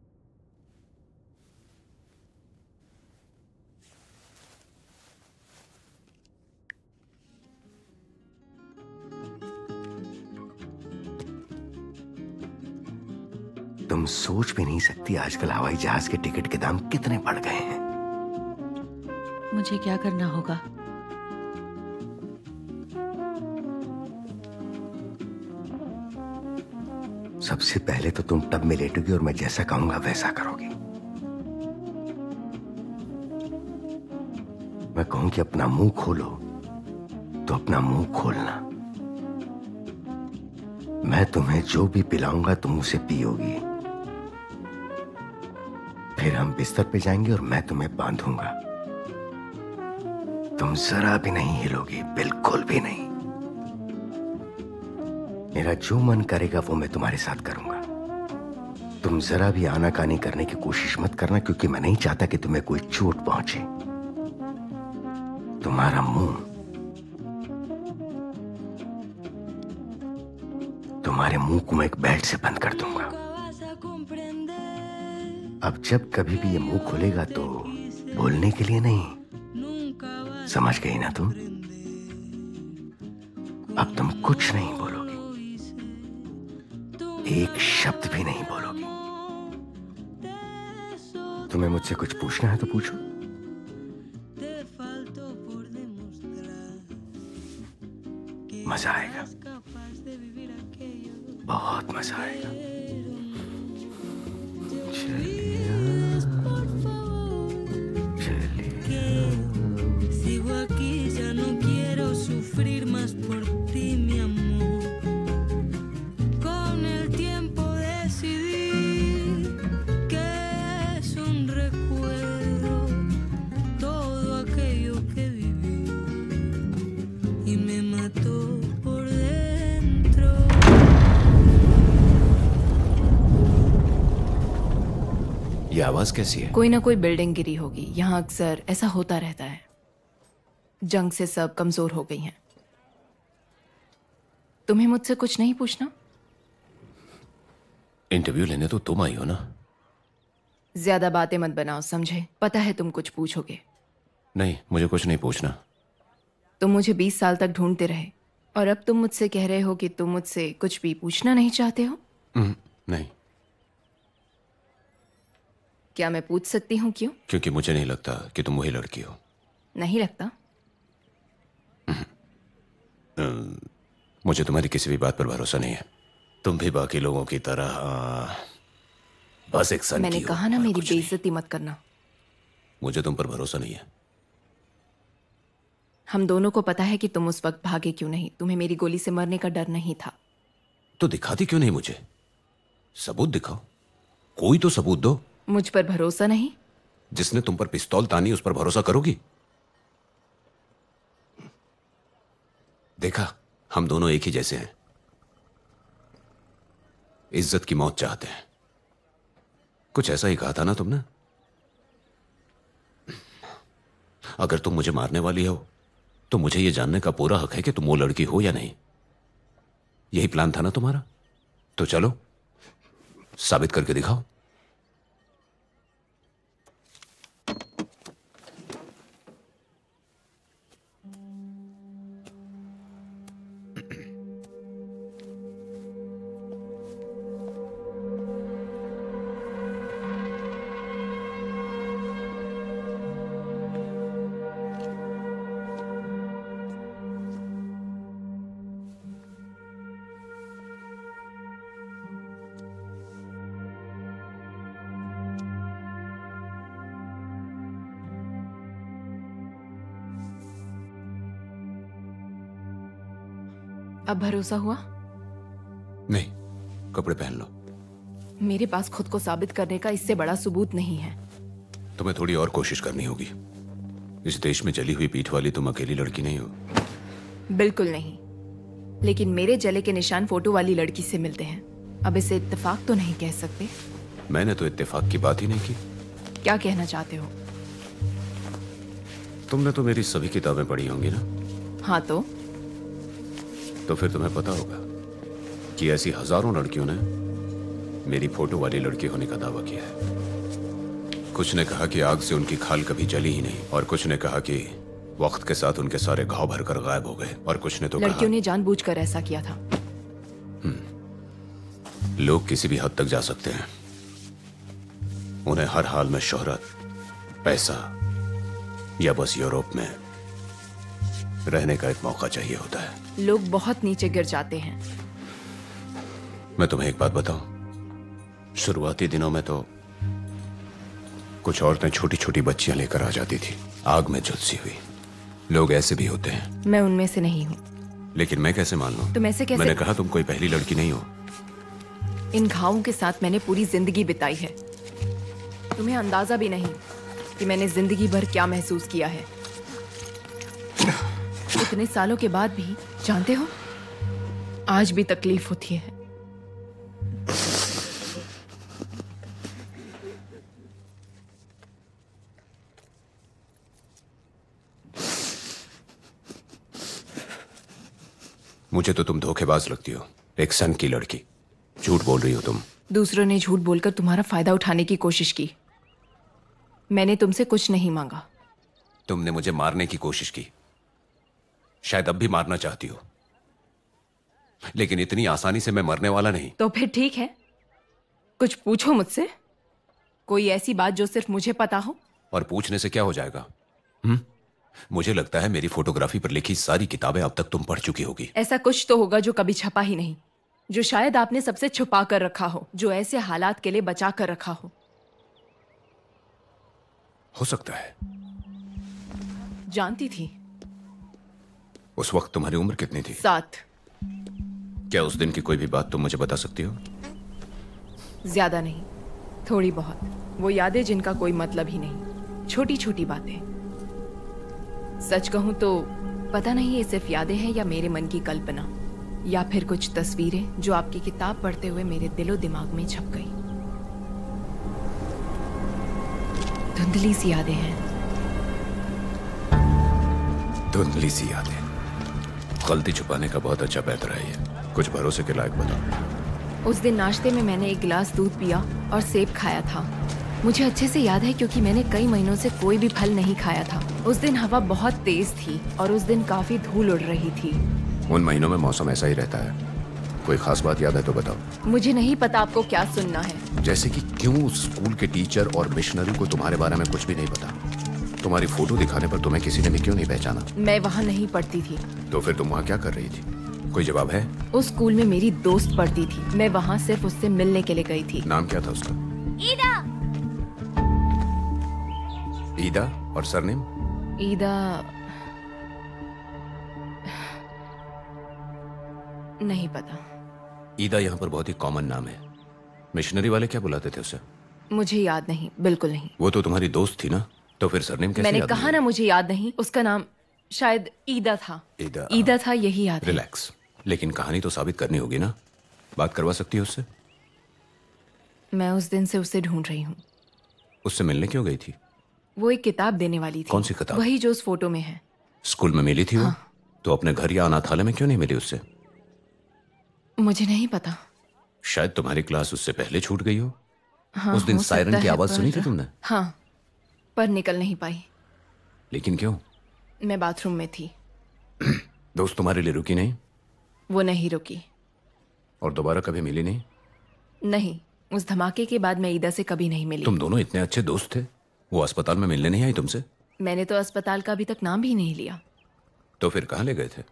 तुम सोच भी नहीं सकती आजकल हवाई जहाज के टिकट के दाम कितने बढ़ गए हैं। मुझे क्या करना होगा? सबसे पहले तो तुम टब में लेटोगी और मैं जैसा कहूंगा वैसा करोगी। मैं कहूं कि अपना मुंह खोलो तो अपना मुंह खोलना। मैं तुम्हें जो भी पिलाऊंगा तुम उसे पियोगी। फिर हम बिस्तर पे जाएंगे और मैं तुम्हें बांधूंगा। तुम जरा भी नहीं हिलोगी, बिल्कुल भी नहीं। मेरा जो मन करेगा वो मैं तुम्हारे साथ करूंगा। तुम जरा भी आनाकानी करने की कोशिश मत करना, क्योंकि मैं नहीं चाहता कि तुम्हें कोई चोट पहुंचे। तुम्हारा मुंह, तुम्हारे मुंह को मैं एक बेल्ट से बंद कर दूंगा। अब जब कभी भी ये मुंह खुलेगा तो बोलने के लिए नहीं, समझ गई ना तुम? अब तुम कुछ नहीं बोलोगी, एक शब्द भी नहीं बोलोगी। तुम्हें मुझसे कुछ पूछना है तो पूछो। मजा आएगा, बहुत मजा आएगा। Sigo aquí, ya no quiero sufrir más por ti, mi amor. Con ये आवाज कैसी है? कोई ना कोई बिल्डिंग गिरी होगी। यहाँ अक्सर ऐसा होता रहता है। जंग से सब कमजोर हो गई हैं। तुम्हें मुझसे कुछ नहीं पूछना? इंटरव्यू लेने तो तुम आई हो ना? ज्यादा बातें मत बनाओ, समझे? पता है तुम कुछ पूछोगे। नहीं, मुझे कुछ नहीं पूछना। तुम मुझे बीस साल तक ढूंढते रहे और अब तुम मुझसे कह रहे हो कि तुम मुझसे कुछ भी पूछना नहीं चाहते हो? नहीं। क्या मैं पूछ सकती हूँ क्यों? क्योंकि मुझे नहीं लगता कि तुम वही लड़की हो। नहीं लगता? मुझे तुम्हारी किसी भी बात पर भरोसा नहीं है। तुम भी बाकी लोगों की तरह आ, बस एक सन मैंने की हो कहा ना, और मेरी कुछ नहीं। बेइज्जती मत करना। मुझे तुम पर भरोसा नहीं है। हम दोनों को पता है कि तुम उस वक्त भागे क्यों नहीं। तुम्हें मेरी गोली से मरने का डर नहीं था। तो दिखाती क्यों नहीं मुझे? सबूत दिखाओ, कोई तो सबूत दो। मुझ पर भरोसा नहीं? जिसने तुम पर पिस्तौल तानी उस पर भरोसा करोगी? देखा, हम दोनों एक ही जैसे हैं। इज्जत की मौत चाहते हैं। कुछ ऐसा ही कहा था ना तुमने? अगर तुम मुझे मारने वाली हो तो मुझे यह जानने का पूरा हक है कि तुम वो लड़की हो या नहीं। यही प्लान था ना तुम्हारा? तो चलो, साबित करके दिखाओ। अब भरोसा हुआ? नहीं, कपड़े पहन लो। मेरे पास खुद को साबित करने का इससे बड़ा सबूत नहीं है। तुम्हें थोड़ी और कोशिश करनी होगी। इस देश में जली हुई पीठ वाली तुम अकेली लड़की नहीं हो। बिल्कुल नहीं, लेकिन मेरे जले के निशान फोटो वाली लड़की से मिलते हैं। अब इसे इत्तेफाक तो नहीं कह सकते। मैंने तो इत्तेफाक की बात ही नहीं की। क्या कहना चाहते हो? तुमने तो मेरी सभी किताबें पढ़ी होंगी ना? हाँ तो तो फिर तुम्हें पता होगा कि ऐसी हजारों लड़कियों ने मेरी फोटो वाली लड़की होने का दावा किया है। कुछ ने कहा कि आग से उनकी खाल कभी जली ही नहीं, और कुछ ने कहा कि वक्त के साथ उनके सारे घाव भरकर गायब हो गए, और कुछ ने तो लड़कियों कहा ने जानबूझकर ऐसा किया था। लोग किसी भी हद तक जा सकते हैं। उन्हें हर हाल में शोहरत, पैसा या बस यूरोप में रहने का एक मौका चाहिए होता है। लोग बहुत नीचे गिर जाते हैं। मैं तुम्हें एक बात बताऊं, शुरुआती दिनों में तो कुछ औरतें छोटी छोटी बच्चियां लेकर आ जाती थी, आग में झुलसी हुई। लोग ऐसे भी होते हैं। मैं उनमें से नहीं हूँ। लेकिन मैं कैसे मान लूं? तुम ऐसे कैसे? मैंने कहा तुम कोई पहली लड़की नहीं हो। इन घावों के साथ मैंने पूरी जिंदगी बिताई है। तुम्हें अंदाजा भी नहीं कि मैंने जिंदगी भर क्या महसूस किया है। इतने सालों के बाद भी, जानते हो, आज भी तकलीफ होती है। मुझे तो तुम धोखेबाज लगती हो, एक सन की लड़की। झूठ बोल रही हो तुम। दूसरों ने झूठ बोलकर तुम्हारा फायदा उठाने की कोशिश की। मैंने तुमसे कुछ नहीं मांगा। तुमने मुझे मारने की कोशिश की, शायद अब भी मारना चाहती हो, लेकिन इतनी आसानी से मैं मरने वाला नहीं। तो फिर ठीक है, कुछ पूछो मुझसे। कोई ऐसी बात जो सिर्फ मुझे पता हो। और पूछने से क्या हो जाएगा? हम्म? मुझे लगता है मेरी फोटोग्राफी पर लिखी सारी किताबें अब तक तुम पढ़ चुकी होगी। ऐसा कुछ तो होगा जो कभी छपा ही नहीं, जो शायद आपने सबसे छुपा कर रखा हो, जो ऐसे हालात के लिए बचा कर रखा हो। हो सकता है। जानती थी। उस वक्त तुम्हारी उम्र कितनी थी? सात। क्या उस दिन की कोई भी बात तुम मुझे बता सकती हो? ज्यादा नहीं, थोड़ी बहुत। वो यादें जिनका कोई मतलब ही नहीं, छोटी छोटी बातें। सच कहूं तो पता नहीं ये सिर्फ यादें हैं या मेरे मन की कल्पना, या फिर कुछ तस्वीरें जो आपकी किताब पढ़ते हुए मेरे दिलो दिमाग में छप गई। धुंधली सी यादें हैं। धुंधली सी यादें। गलती छुपाने का बहुत अच्छा पैतरा है ये। कुछ भरोसे के लायक बताओ। उस दिन नाश्ते में मैंने एक गिलास दूध पिया और सेब खाया था। मुझे अच्छे से याद है क्योंकि मैंने कई महीनों से कोई भी फल नहीं खाया था। उस दिन हवा बहुत तेज थी और उस दिन काफी धूल उड़ रही थी। उन महीनों में मौसम ऐसा ही रहता है। कोई खास बात याद है तो बताओ। मुझे नहीं पता आपको क्या सुनना है। जैसे कि क्यों स्कूल के टीचर और मिशनरी को तुम्हारे बारे में कुछ भी नहीं पता? तुम्हारी फोटो दिखाने पर तुम्हें किसी ने भी क्यों नहीं पहचाना? मैं वहाँ नहीं पढ़ती थी। तो फिर तुम वहाँ क्या कर रही थी? कोई जवाब है? उस स्कूल में मेरी दोस्त पढ़ती थी। मैं वहाँ सिर्फ उससे मिलने के लिए गई थी। नाम क्या था उसका? ईदा। ईदा। और सरनेम? ईदा नहीं पता। ईदा यहाँ पर बहुत ही कॉमन नाम है। मिशनरी वाले क्या बुलाते थे उसे? मुझे याद नहीं, बिल्कुल नहीं। वो तो तुम्हारी दोस्त थी ना, तो फिर सरनेम कैसे मैंने याद कहा ना मुझे याद नहीं। उसका नाम शायद ईदा था। ईदा। ईदा था, यही याद है। रिलैक्स। लेकिन कहानी तो साबित करनी होगी ना। बात करवा सकती है उससे? मैं उस दिन से उसे ढूंढ रही हूँ। उससे मिलने क्यों गई थी? वो एक किताब देने वाली थी। कौन सी किताब? वही जो उस फोटो में है। स्कूल में मिली थी वो? हाँ। तो अपने घर या अनाथालय में क्यों नहीं मिली उससे? मुझे नहीं पता। शायद तुम्हारी क्लास उससे पहले छूट गई हो। हाँ, उस दिन हो सायरन सकता की है, आवाज पर- सुनी थी तुमने? हाँ, पर निकल नहीं पाई। लेकिन क्यों? मैं बाथरूम में थी। दोस्त तुम्हारे लिए रुकी नहीं? वो नहीं रुकी। और दोबारा कभी मिली नहीं? नहीं, उस धमाके के बाद मैं ईदा से कभी नहीं मिली। तुम दोनों इतने अच्छे दोस्त थे, वो अस्पताल में मिलने नहीं आई तुमसे? मैंने तो अस्पताल का अभी तक नाम भी नहीं लिया। तो फिर कहाँ ले गए थे?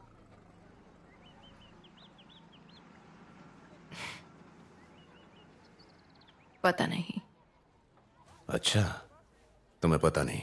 पता नहीं। अच्छा, तुम्हें पता नहीं।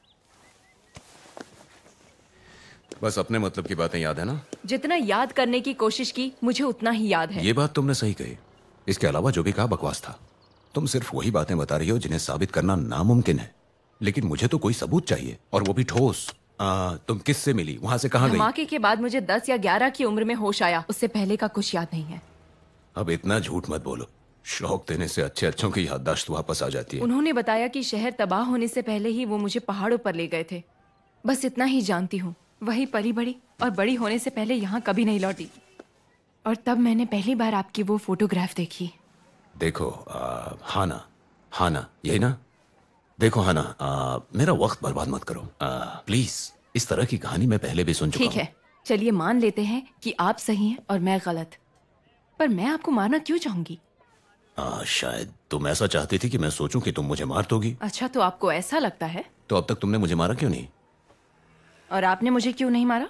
बस अपने मतलब की बातें याद है ना? जितना याद करने की कोशिश की मुझे उतना ही याद है। ये बात तुमने सही कही। इसके अलावा जो भी कहा बकवास था। तुम सिर्फ वही बातें बता रही हो जिन्हें साबित करना नामुमकिन है। लेकिन मुझे तो कोई सबूत चाहिए, और वो भी ठोस। आ, तुम किससे मिली? वहां से कहाँ गई? धमाके के बाद मुझे दस या ग्यारह की उम्र में होश आया। उससे पहले का कुछ याद नहीं है। अब इतना झूठ मत बोलो। शौक देने से अच्छे अच्छों की याददाश्त वापस आ जाती है। उन्होंने बताया कि शहर तबाह होने से पहले ही वो मुझे पहाड़ों पर ले गए थे। बस इतना ही जानती हूँ। वही पली बड़ी और बड़ी होने से पहले यहाँ कभी नहीं लौटी। और तब मैंने पहली बार आपकी वो फोटोग्राफ देखी। देखो आ, हाना, हाना यही ना? देखो हाना, आ, मेरा वक्त बर्बाद मत करो आ, प्लीज। इस तरह की कहानी मैं पहले भी सुन चुका हूँ। ठीक है, चलिए मान लेते हैं कि आप सही हैं और मैं गलत। पर मैं आपको मारना क्यों चाहूंगी? आ, शायद तुम ऐसा चाहती थी कि मैं सोचूं कि तुम मुझे मार दोगी। अच्छा, तो आपको ऐसा लगता है? तो अब तक तुमने मुझे मारा क्यों नहीं? और आपने मुझे क्यों नहीं मारा?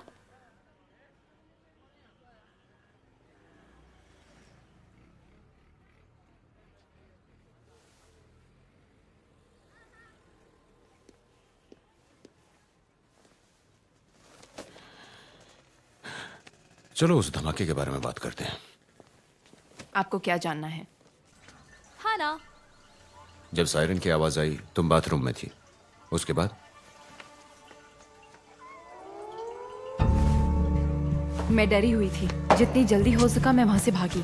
चलो उस धमाके के बारे में बात करते हैं। आपको क्या जानना है? हाँ ना। जब सायरन की आवाज आई तुम बाथरूम में थी, उसके बाद? मैं डरी हुई थी। जितनी जल्दी हो सका मैं वहां से भागी।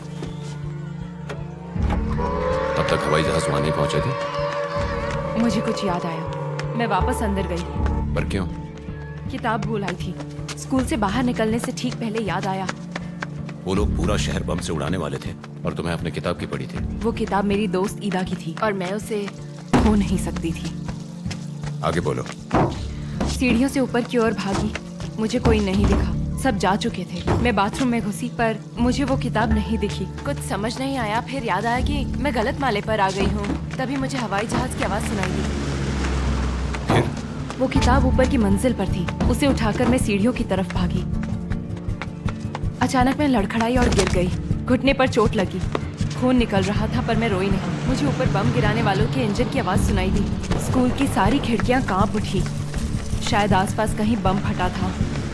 तब तक हवाई जहाज वहां नहीं पहुंचे थे? मुझे कुछ याद आया। मैं वापस अंदर गई। पर क्यों? किताब भूल आई थी। स्कूल से बाहर निकलने से ठीक पहले याद आया। वो लोग पूरा शहर बम से उड़ाने वाले थे और तुम्हें अपने किताब की पड़ी थी। वो किताब मेरी दोस्त ईदा की थी और मैं उसे खो नहीं सकती थी। आगे बोलो। सीढ़ियों से ऊपर की ओर भागी। मुझे कोई नहीं दिखा, सब जा चुके थे। मैं बाथरूम में घुसी पर मुझे वो किताब नहीं दिखी। कुछ समझ नहीं आया। फिर याद आया कि मैं गलत माले पर आ गई हूँ। तभी मुझे हवाई जहाज की आवाज सुनाई दी। फिर? वो किताब ऊपर की मंजिल पर थी। उसे उठाकर मैं सीढ़ियों की तरफ भागी। अचानक मैं लड़खड़ाई और गिर गई। घुटने पर चोट लगी। खून निकल रहा था पर मैं रोई नहीं। मुझे ऊपर बम गिराने वालों के इंजन की आवाज सुनाई दी। स्कूल की सारी खिड़कियां कांप उठी। शायद आसपास कहीं बम फटा था।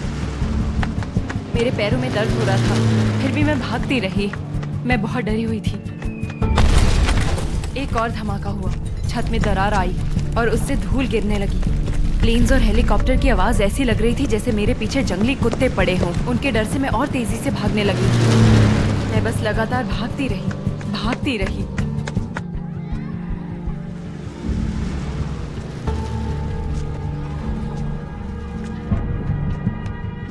मेरे पैरों में दर्द हो रहा था, फिर भी मैं भागती रही। मैं बहुत डरी हुई थी। एक और धमाका हुआ। छत में दरार आई और उससे धूल गिरने लगी। प्लेन्स और हेलीकॉप्टर की आवाज ऐसी लग रही थी जैसे मेरे पीछे जंगली कुत्ते पड़े हों। उनके डर से मैं और तेजी से भागने लगी। मैं बस लगातार भागती रही, भागती रही।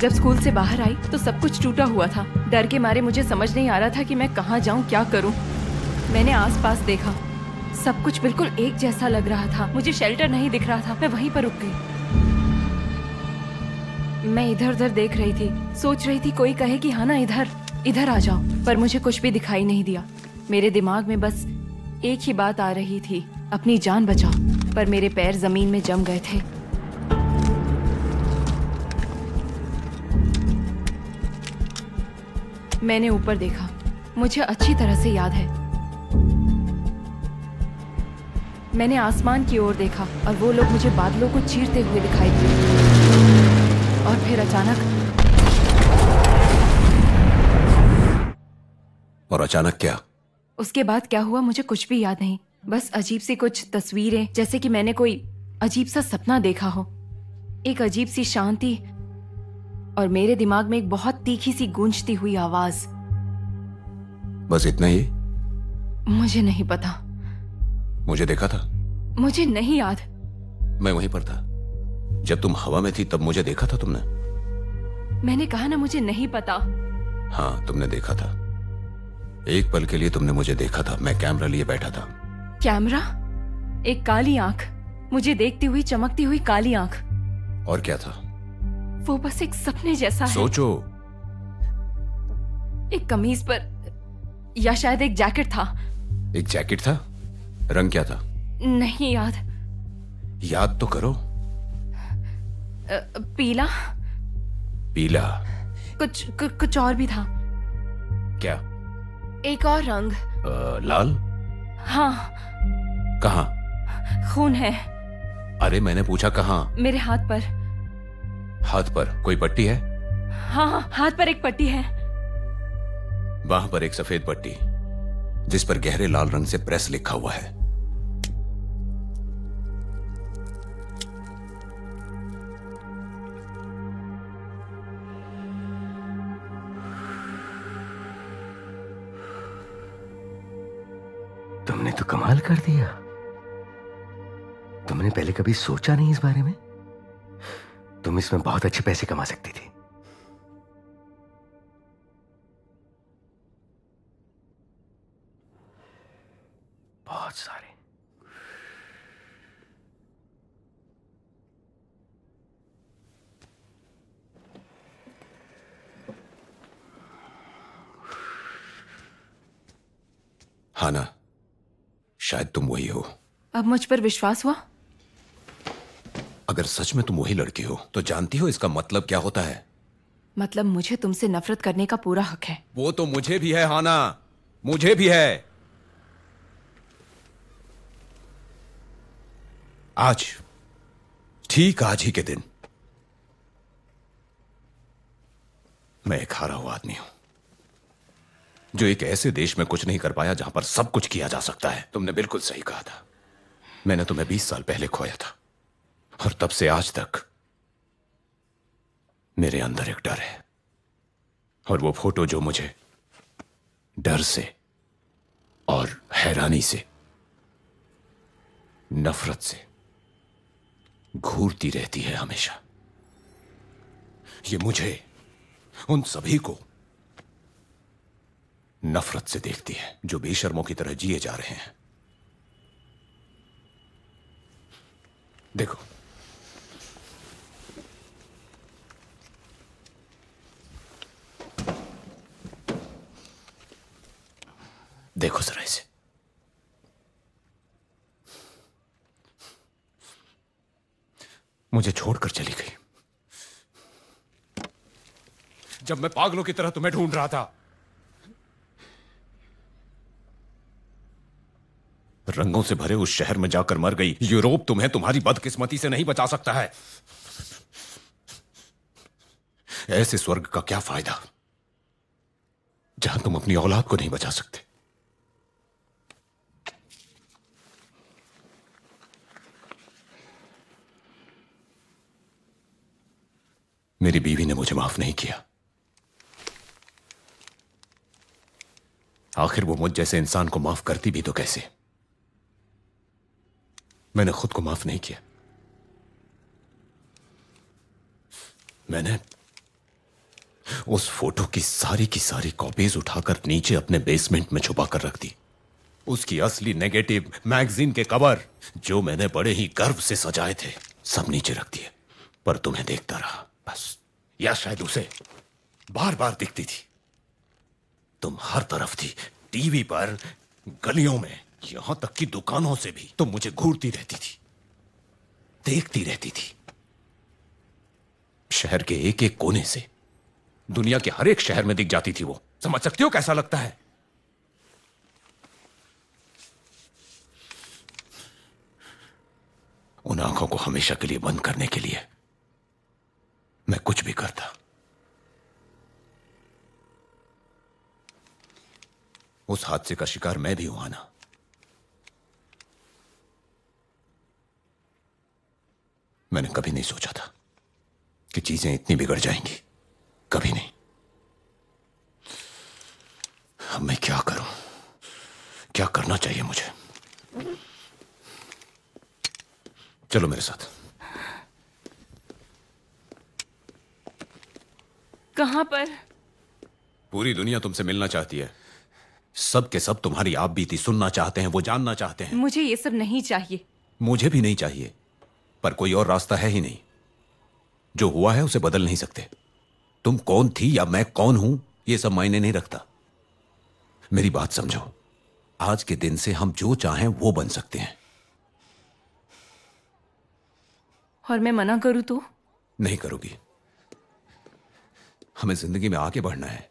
जब स्कूल से बाहर आई तो सब कुछ टूटा हुआ था। डर के मारे मुझे समझ नहीं आ रहा था कि मैं कहाँ जाऊँ, क्या करूँ। मैंने आसपास देखा, सब कुछ बिल्कुल एक जैसा लग रहा था। मुझे शेल्टर नहीं दिख रहा था। मैं वहीं पर रुक गई। मैं इधर उधर देख रही थी, सोच रही थी कोई कहे कि हाँ ना इधर इधर आ जाओ, पर मुझे कुछ भी दिखाई नहीं दिया। मेरे दिमाग में बस एक ही बात आ रही थी, अपनी जान बचाओ। पर मेरे पैर जमीन में जम गए थे। मैंने ऊपर देखा, मुझे अच्छी तरह से याद है। मैंने आसमान की ओर देखा और वो लोग मुझे बादलों को चीरते हुए दिखाई दिए। और फिर अचानक और अचानक क्या? उसके बाद क्या हुआ मुझे कुछ भी याद नहीं। बस अजीब सी कुछ तस्वीरें, जैसे कि मैंने कोई अजीब सा सपना देखा हो। एक अजीब सी शांति और मेरे दिमाग में एक बहुत तीखी सी गूंजती हुई आवाज। बस इतना ही? मुझे नहीं पता। मुझे देखा था? मुझे नहीं याद। मैं वहीं पर था जब तुम हवा में थी, तब मुझे देखा था तुमने? मैंने कहा ना मुझे नहीं पता। हाँ, तुमने देखा था। एक पल के लिए तुमने मुझे देखा था। मैं कैमरा लिए बैठा था। कैमरा? एक काली आंख, मुझे देखती हुई चमकती हुई काली आंख। और क्या था? वो बस एक सपने जैसा है। सोचो। एक कमीज पर, या शायद एक जैकेट था। एक जैकेट था? रंग क्या था? नहीं याद। याद तो करो। अ, पीला। पीला? कुछ कु, कुछ और भी था। क्या? एक और रंग। आ, लाल? हाँ। कहाँ? खून है। अरे मैंने पूछा कहाँ? मेरे हाथ पर। हाथ पर कोई पट्टी है? हाँ, हाथ पर एक पट्टी है। बाह पर एक सफेद पट्टी जिस पर गहरे लाल रंग से प्रेस लिखा हुआ है। तुमने तो कमाल कर दिया। तुमने पहले कभी सोचा नहीं इस बारे में? तुम इसमें बहुत अच्छे पैसे कमा सकती थी। बहुत सारे। हाँ ना, शायद तुम वही हो। अब मुझ पर विश्वास हुआ? अगर सच में तुम वही लड़की हो तो जानती हो इसका मतलब क्या होता है? मतलब मुझे तुमसे नफरत करने का पूरा हक है। वो तो मुझे भी है हाना, मुझे भी है। आज, ठीक आज ही के दिन, मैं एक हारा हुआ आदमी हूं जो एक ऐसे देश में कुछ नहीं कर पाया जहां पर सब कुछ किया जा सकता है। तुमने बिल्कुल सही कहा था। मैंने तुम्हें बीस साल पहले खोया था और तब से आज तक मेरे अंदर एक डर है। और वो फोटो जो मुझे डर से और हैरानी से, नफरत से घूरती रहती है हमेशा। ये मुझे, उन सभी को नफरत से देखती है जो बेशर्मों की तरह जिए जा रहे हैं। देखो, देखो जरा इसे। मुझे छोड़कर चली गई जब मैं पागलों की तरह तुम्हें ढूंढ रहा था। रंगों से भरे उस शहर में जाकर मर गई। यूरोप तुम्हें तुम्हारी बदकिस्मती से नहीं बचा सकता है। ऐसे स्वर्ग का क्या फायदा जहां तुम अपनी औलाद को नहीं बचा सकते। मेरी बीवी ने मुझे माफ नहीं किया। आखिर वो मुझ जैसे इंसान को माफ करती भी तो कैसे? मैंने खुद को माफ नहीं किया। मैंने उस फोटो की सारी की सारी कॉपीज उठाकर नीचे अपने बेसमेंट में छुपा कर रख दी। उसकी असली नेगेटिव मैगजीन के कवर जो मैंने बड़े ही गर्व से सजाए थे सब नीचे रख दिए। पर तुम्हें देखता रहा बस, या शायद उसे बार बार दिखती थी। तुम हर तरफ थी, टीवी पर, गलियों में, यहां तक कि दुकानों से भी तुम मुझे घूरती रहती थी, देखती रहती थी। शहर के एक एक कोने से, दुनिया के हर एक शहर में दिख जाती थी वो। समझ सकती हो कैसा लगता है? उन आंखों को हमेशा के लिए बंद करने के लिए मैं कुछ भी करता। उस हादसे का शिकार मैं भी हुआ ना। मैंने कभी नहीं सोचा था कि चीजें इतनी बिगड़ जाएंगी, कभी नहीं। अब मैं क्या करूं? क्या करना चाहिए मुझे? चलो मेरे साथ। कहां पर? पूरी दुनिया तुमसे मिलना चाहती है। सब के सब तुम्हारी आप बीती सुनना चाहते हैं, वो जानना चाहते हैं। मुझे ये सब नहीं चाहिए। मुझे भी नहीं चाहिए, पर कोई और रास्ता है ही नहीं। जो हुआ है उसे बदल नहीं सकते। तुम कौन थी या मैं कौन हूं ये सब मायने नहीं रखता। मेरी बात समझो, आज के दिन से हम जो चाहें वो बन सकते हैं। और मैं मना करूं तो? नहीं करोगी। हमें जिंदगी में आगे बढ़ना है।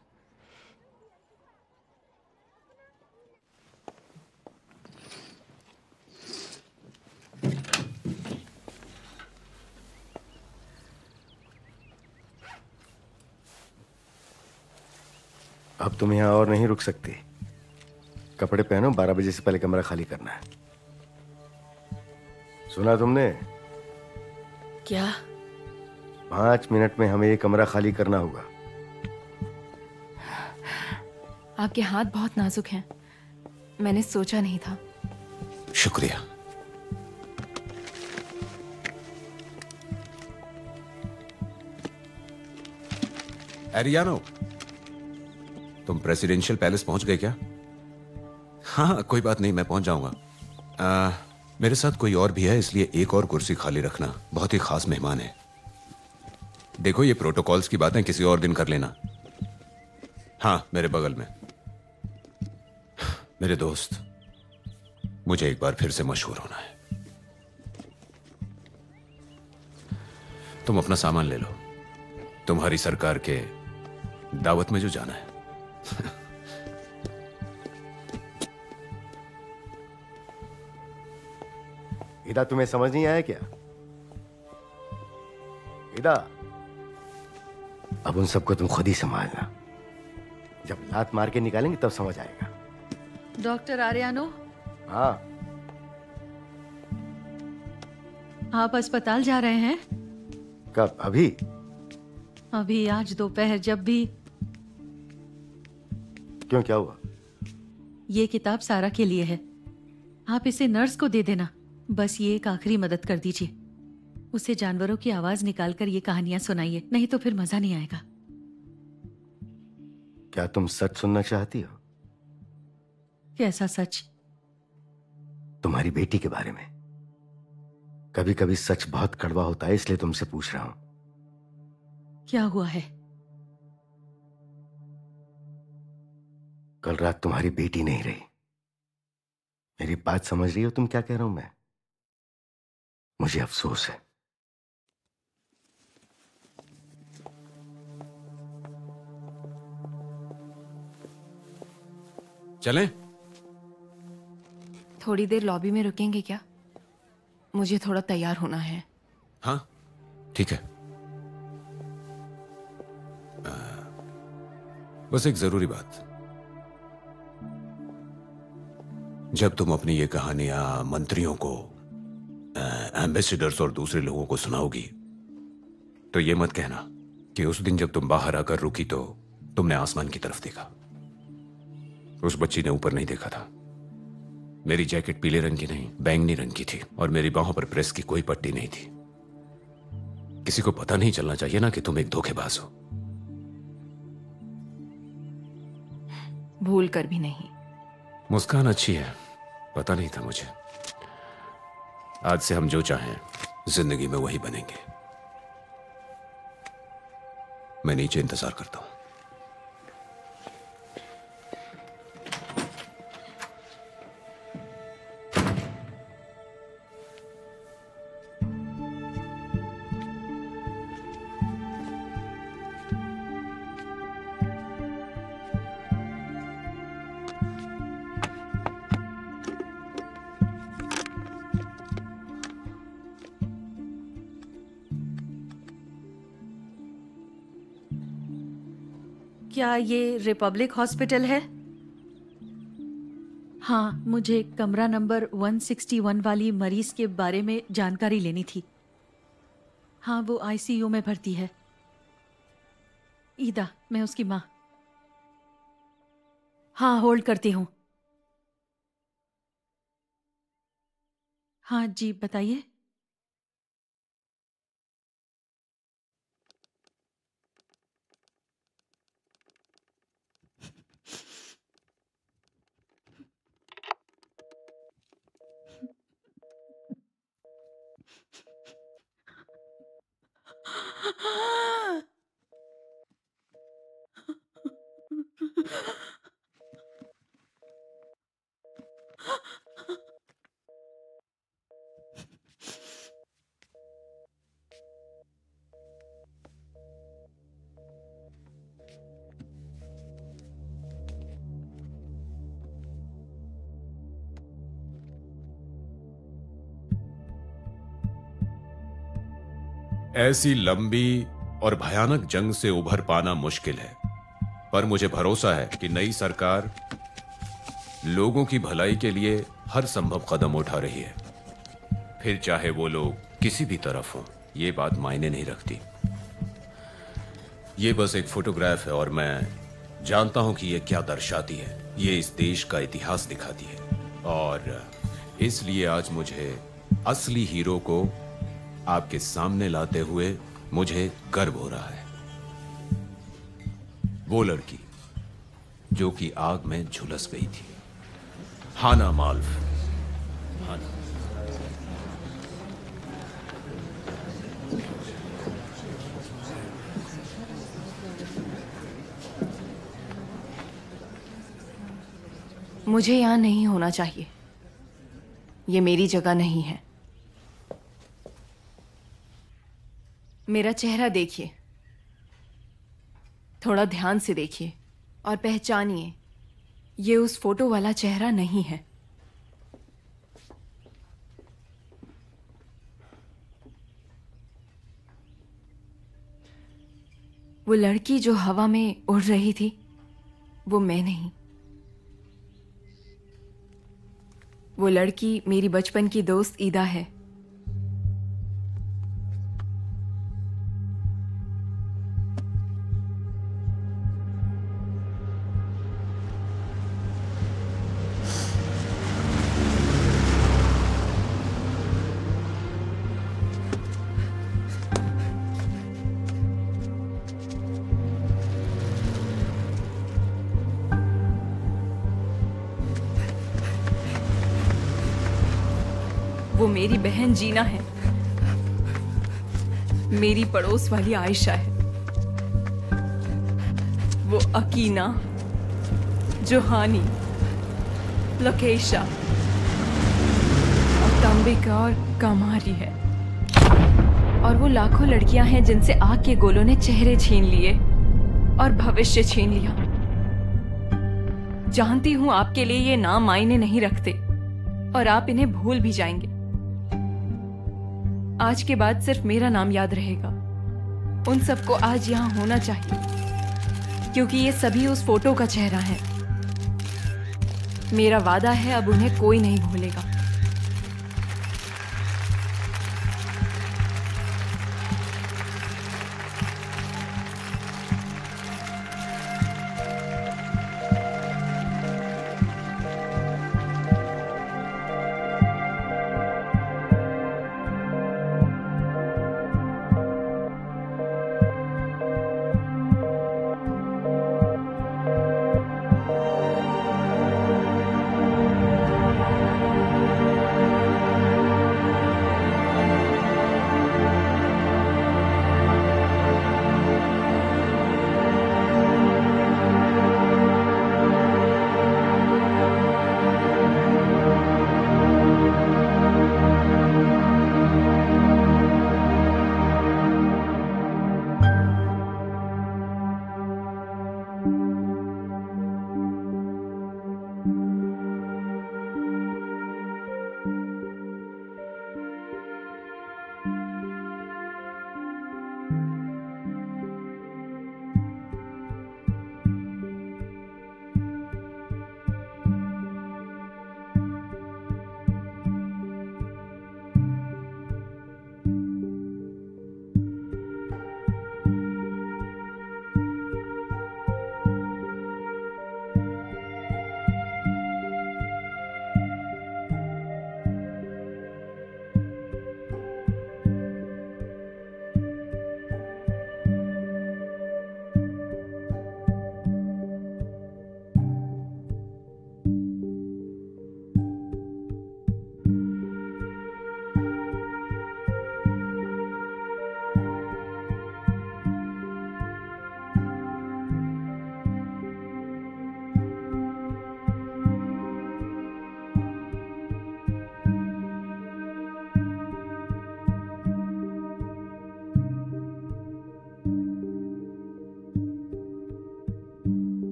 अब तुम यहां और नहीं रुक सकती। कपड़े पहनो, बारह बजे से पहले कमरा खाली करना है। सुना तुमने? क्या? पांच मिनट में हमें ये कमरा खाली करना होगा। आपके हाथ बहुत नाजुक हैं। मैंने सोचा नहीं था। शुक्रिया। एरियानो, तुम प्रेसिडेंशियल पैलेस पहुंच गए क्या? हाँ कोई बात नहीं, मैं पहुंच जाऊंगा। आ, मेरे साथ कोई और भी है, इसलिए एक और कुर्सी खाली रखना। बहुत ही खास मेहमान है। देखो ये प्रोटोकॉल्स की बातें किसी और दिन कर लेना। हाँ मेरे बगल में। मेरे दोस्त, मुझे एक बार फिर से मशहूर होना है। तुम अपना सामान ले लो, तुम्हारी सरकार के दावत में जो जाना है। ईदा, तुम्हें समझ नहीं आया क्या? ईदा, अब उन सबको तुम खुद ही संभालना। जब लात मार के निकालेंगे तब समझ आएगा। डॉक्टर आर्यानो, हाँ। आप अस्पताल जा रहे हैं? कब? अभी? अभी आज दोपहर। जब भी। क्यों, क्या हुआ? ये किताब सारा के लिए है। आप इसे नर्स को दे देना। बस ये एक आखिरी मदद कर दीजिए। उसे जानवरों की आवाज निकालकर ये कहानियां सुनाइए, नहीं तो फिर मजा नहीं आएगा। क्या तुम सच सुनना चाहती हो? कैसा सच? तुम्हारी बेटी के बारे में। कभी कभी सच बहुत कड़वा होता है, इसलिए तुमसे पूछ रहा हूं। क्या हुआ है? कल रात तुम्हारी बेटी नहीं रही। मेरी बात समझ रही हो तुम क्या कह रहा हूं मैं? मुझे अफसोस है। चलें? थोड़ी देर लॉबी में रुकेंगे क्या? मुझे थोड़ा तैयार होना है। हाँ ठीक है। आ, बस एक जरूरी बात। जब तुम अपनी ये कहानियां मंत्रियों को, एम्बेसडर्स और दूसरे लोगों को सुनाओगी तो ये मत कहना कि उस दिन जब तुम बाहर आकर रुकी तो तुमने आसमान की तरफ देखा। उस बच्ची ने ऊपर नहीं देखा था। मेरी जैकेट पीले रंग की नहीं, बैंगनी रंग की थी और मेरी बाहों पर प्रेस की कोई पट्टी नहीं थी। किसी को पता नहीं चलना चाहिए ना कि तुम एक धोखेबाज हो। भूल कर भी नहीं। मुस्कान अच्छी है, पता नहीं था मुझे। आज से हम जो चाहें जिंदगी में वही बनेंगे। मैं नीचे इंतजार करता हूं। क्या ये रिपब्लिक हॉस्पिटल है? हाँ, मुझे कमरा नंबर एक सौ इकसठ वाली मरीज के बारे में जानकारी लेनी थी। हाँ, वो आईसीयू में भर्ती है। ईदा, मैं उसकी माँ। हाँ, होल्ड करती हूँ। हाँ जी, बताइए। ऐसी लंबी और भयानक जंग से उभर पाना मुश्किल है, पर मुझे भरोसा है कि नई सरकार लोगों की भलाई के लिए हर संभव कदम उठा रही है। फिर चाहे वो लोग किसी भी तरफ हों, ये बात मायने नहीं रखती। ये बस एक फोटोग्राफ है और मैं जानता हूं कि ये क्या दर्शाती है। ये इस देश का इतिहास दिखाती है और इसलिए आज मुझे असली हीरो को आपके सामने लाते हुए मुझे गर्व हो रहा है। वो लड़की जो कि आग में झुलस गई थी, हाना माल्फ। हाना मुझे यहां नहीं होना चाहिए। ये मेरी जगह नहीं है। मेरा चेहरा देखिए, थोड़ा ध्यान से देखिए और पहचानिए, ये उस फोटो वाला चेहरा नहीं है। वो लड़की जो हवा में उड़ रही थी, वो मैं नहीं। वो लड़की मेरी बचपन की दोस्त ईदा है। वो मेरी बहन जीना है, मेरी पड़ोस वाली आयशा है, वो अकीना, जोहानी, लकेशा, और तंबिका और कामारी है। और वो लाखों लड़कियां हैं जिनसे आग के गोलों ने चेहरे छीन लिए और भविष्य छीन लिया। जानती हूं आपके लिए ये नाम मायने नहीं रखते और आप इन्हें भूल भी जाएंगे। आज के बाद सिर्फ मेरा नाम याद रहेगा। उन सबको आज यहां होना चाहिए क्योंकि ये सभी उस फोटो का चेहरा है। मेरा वादा है अब उन्हें कोई नहीं भूलेगा।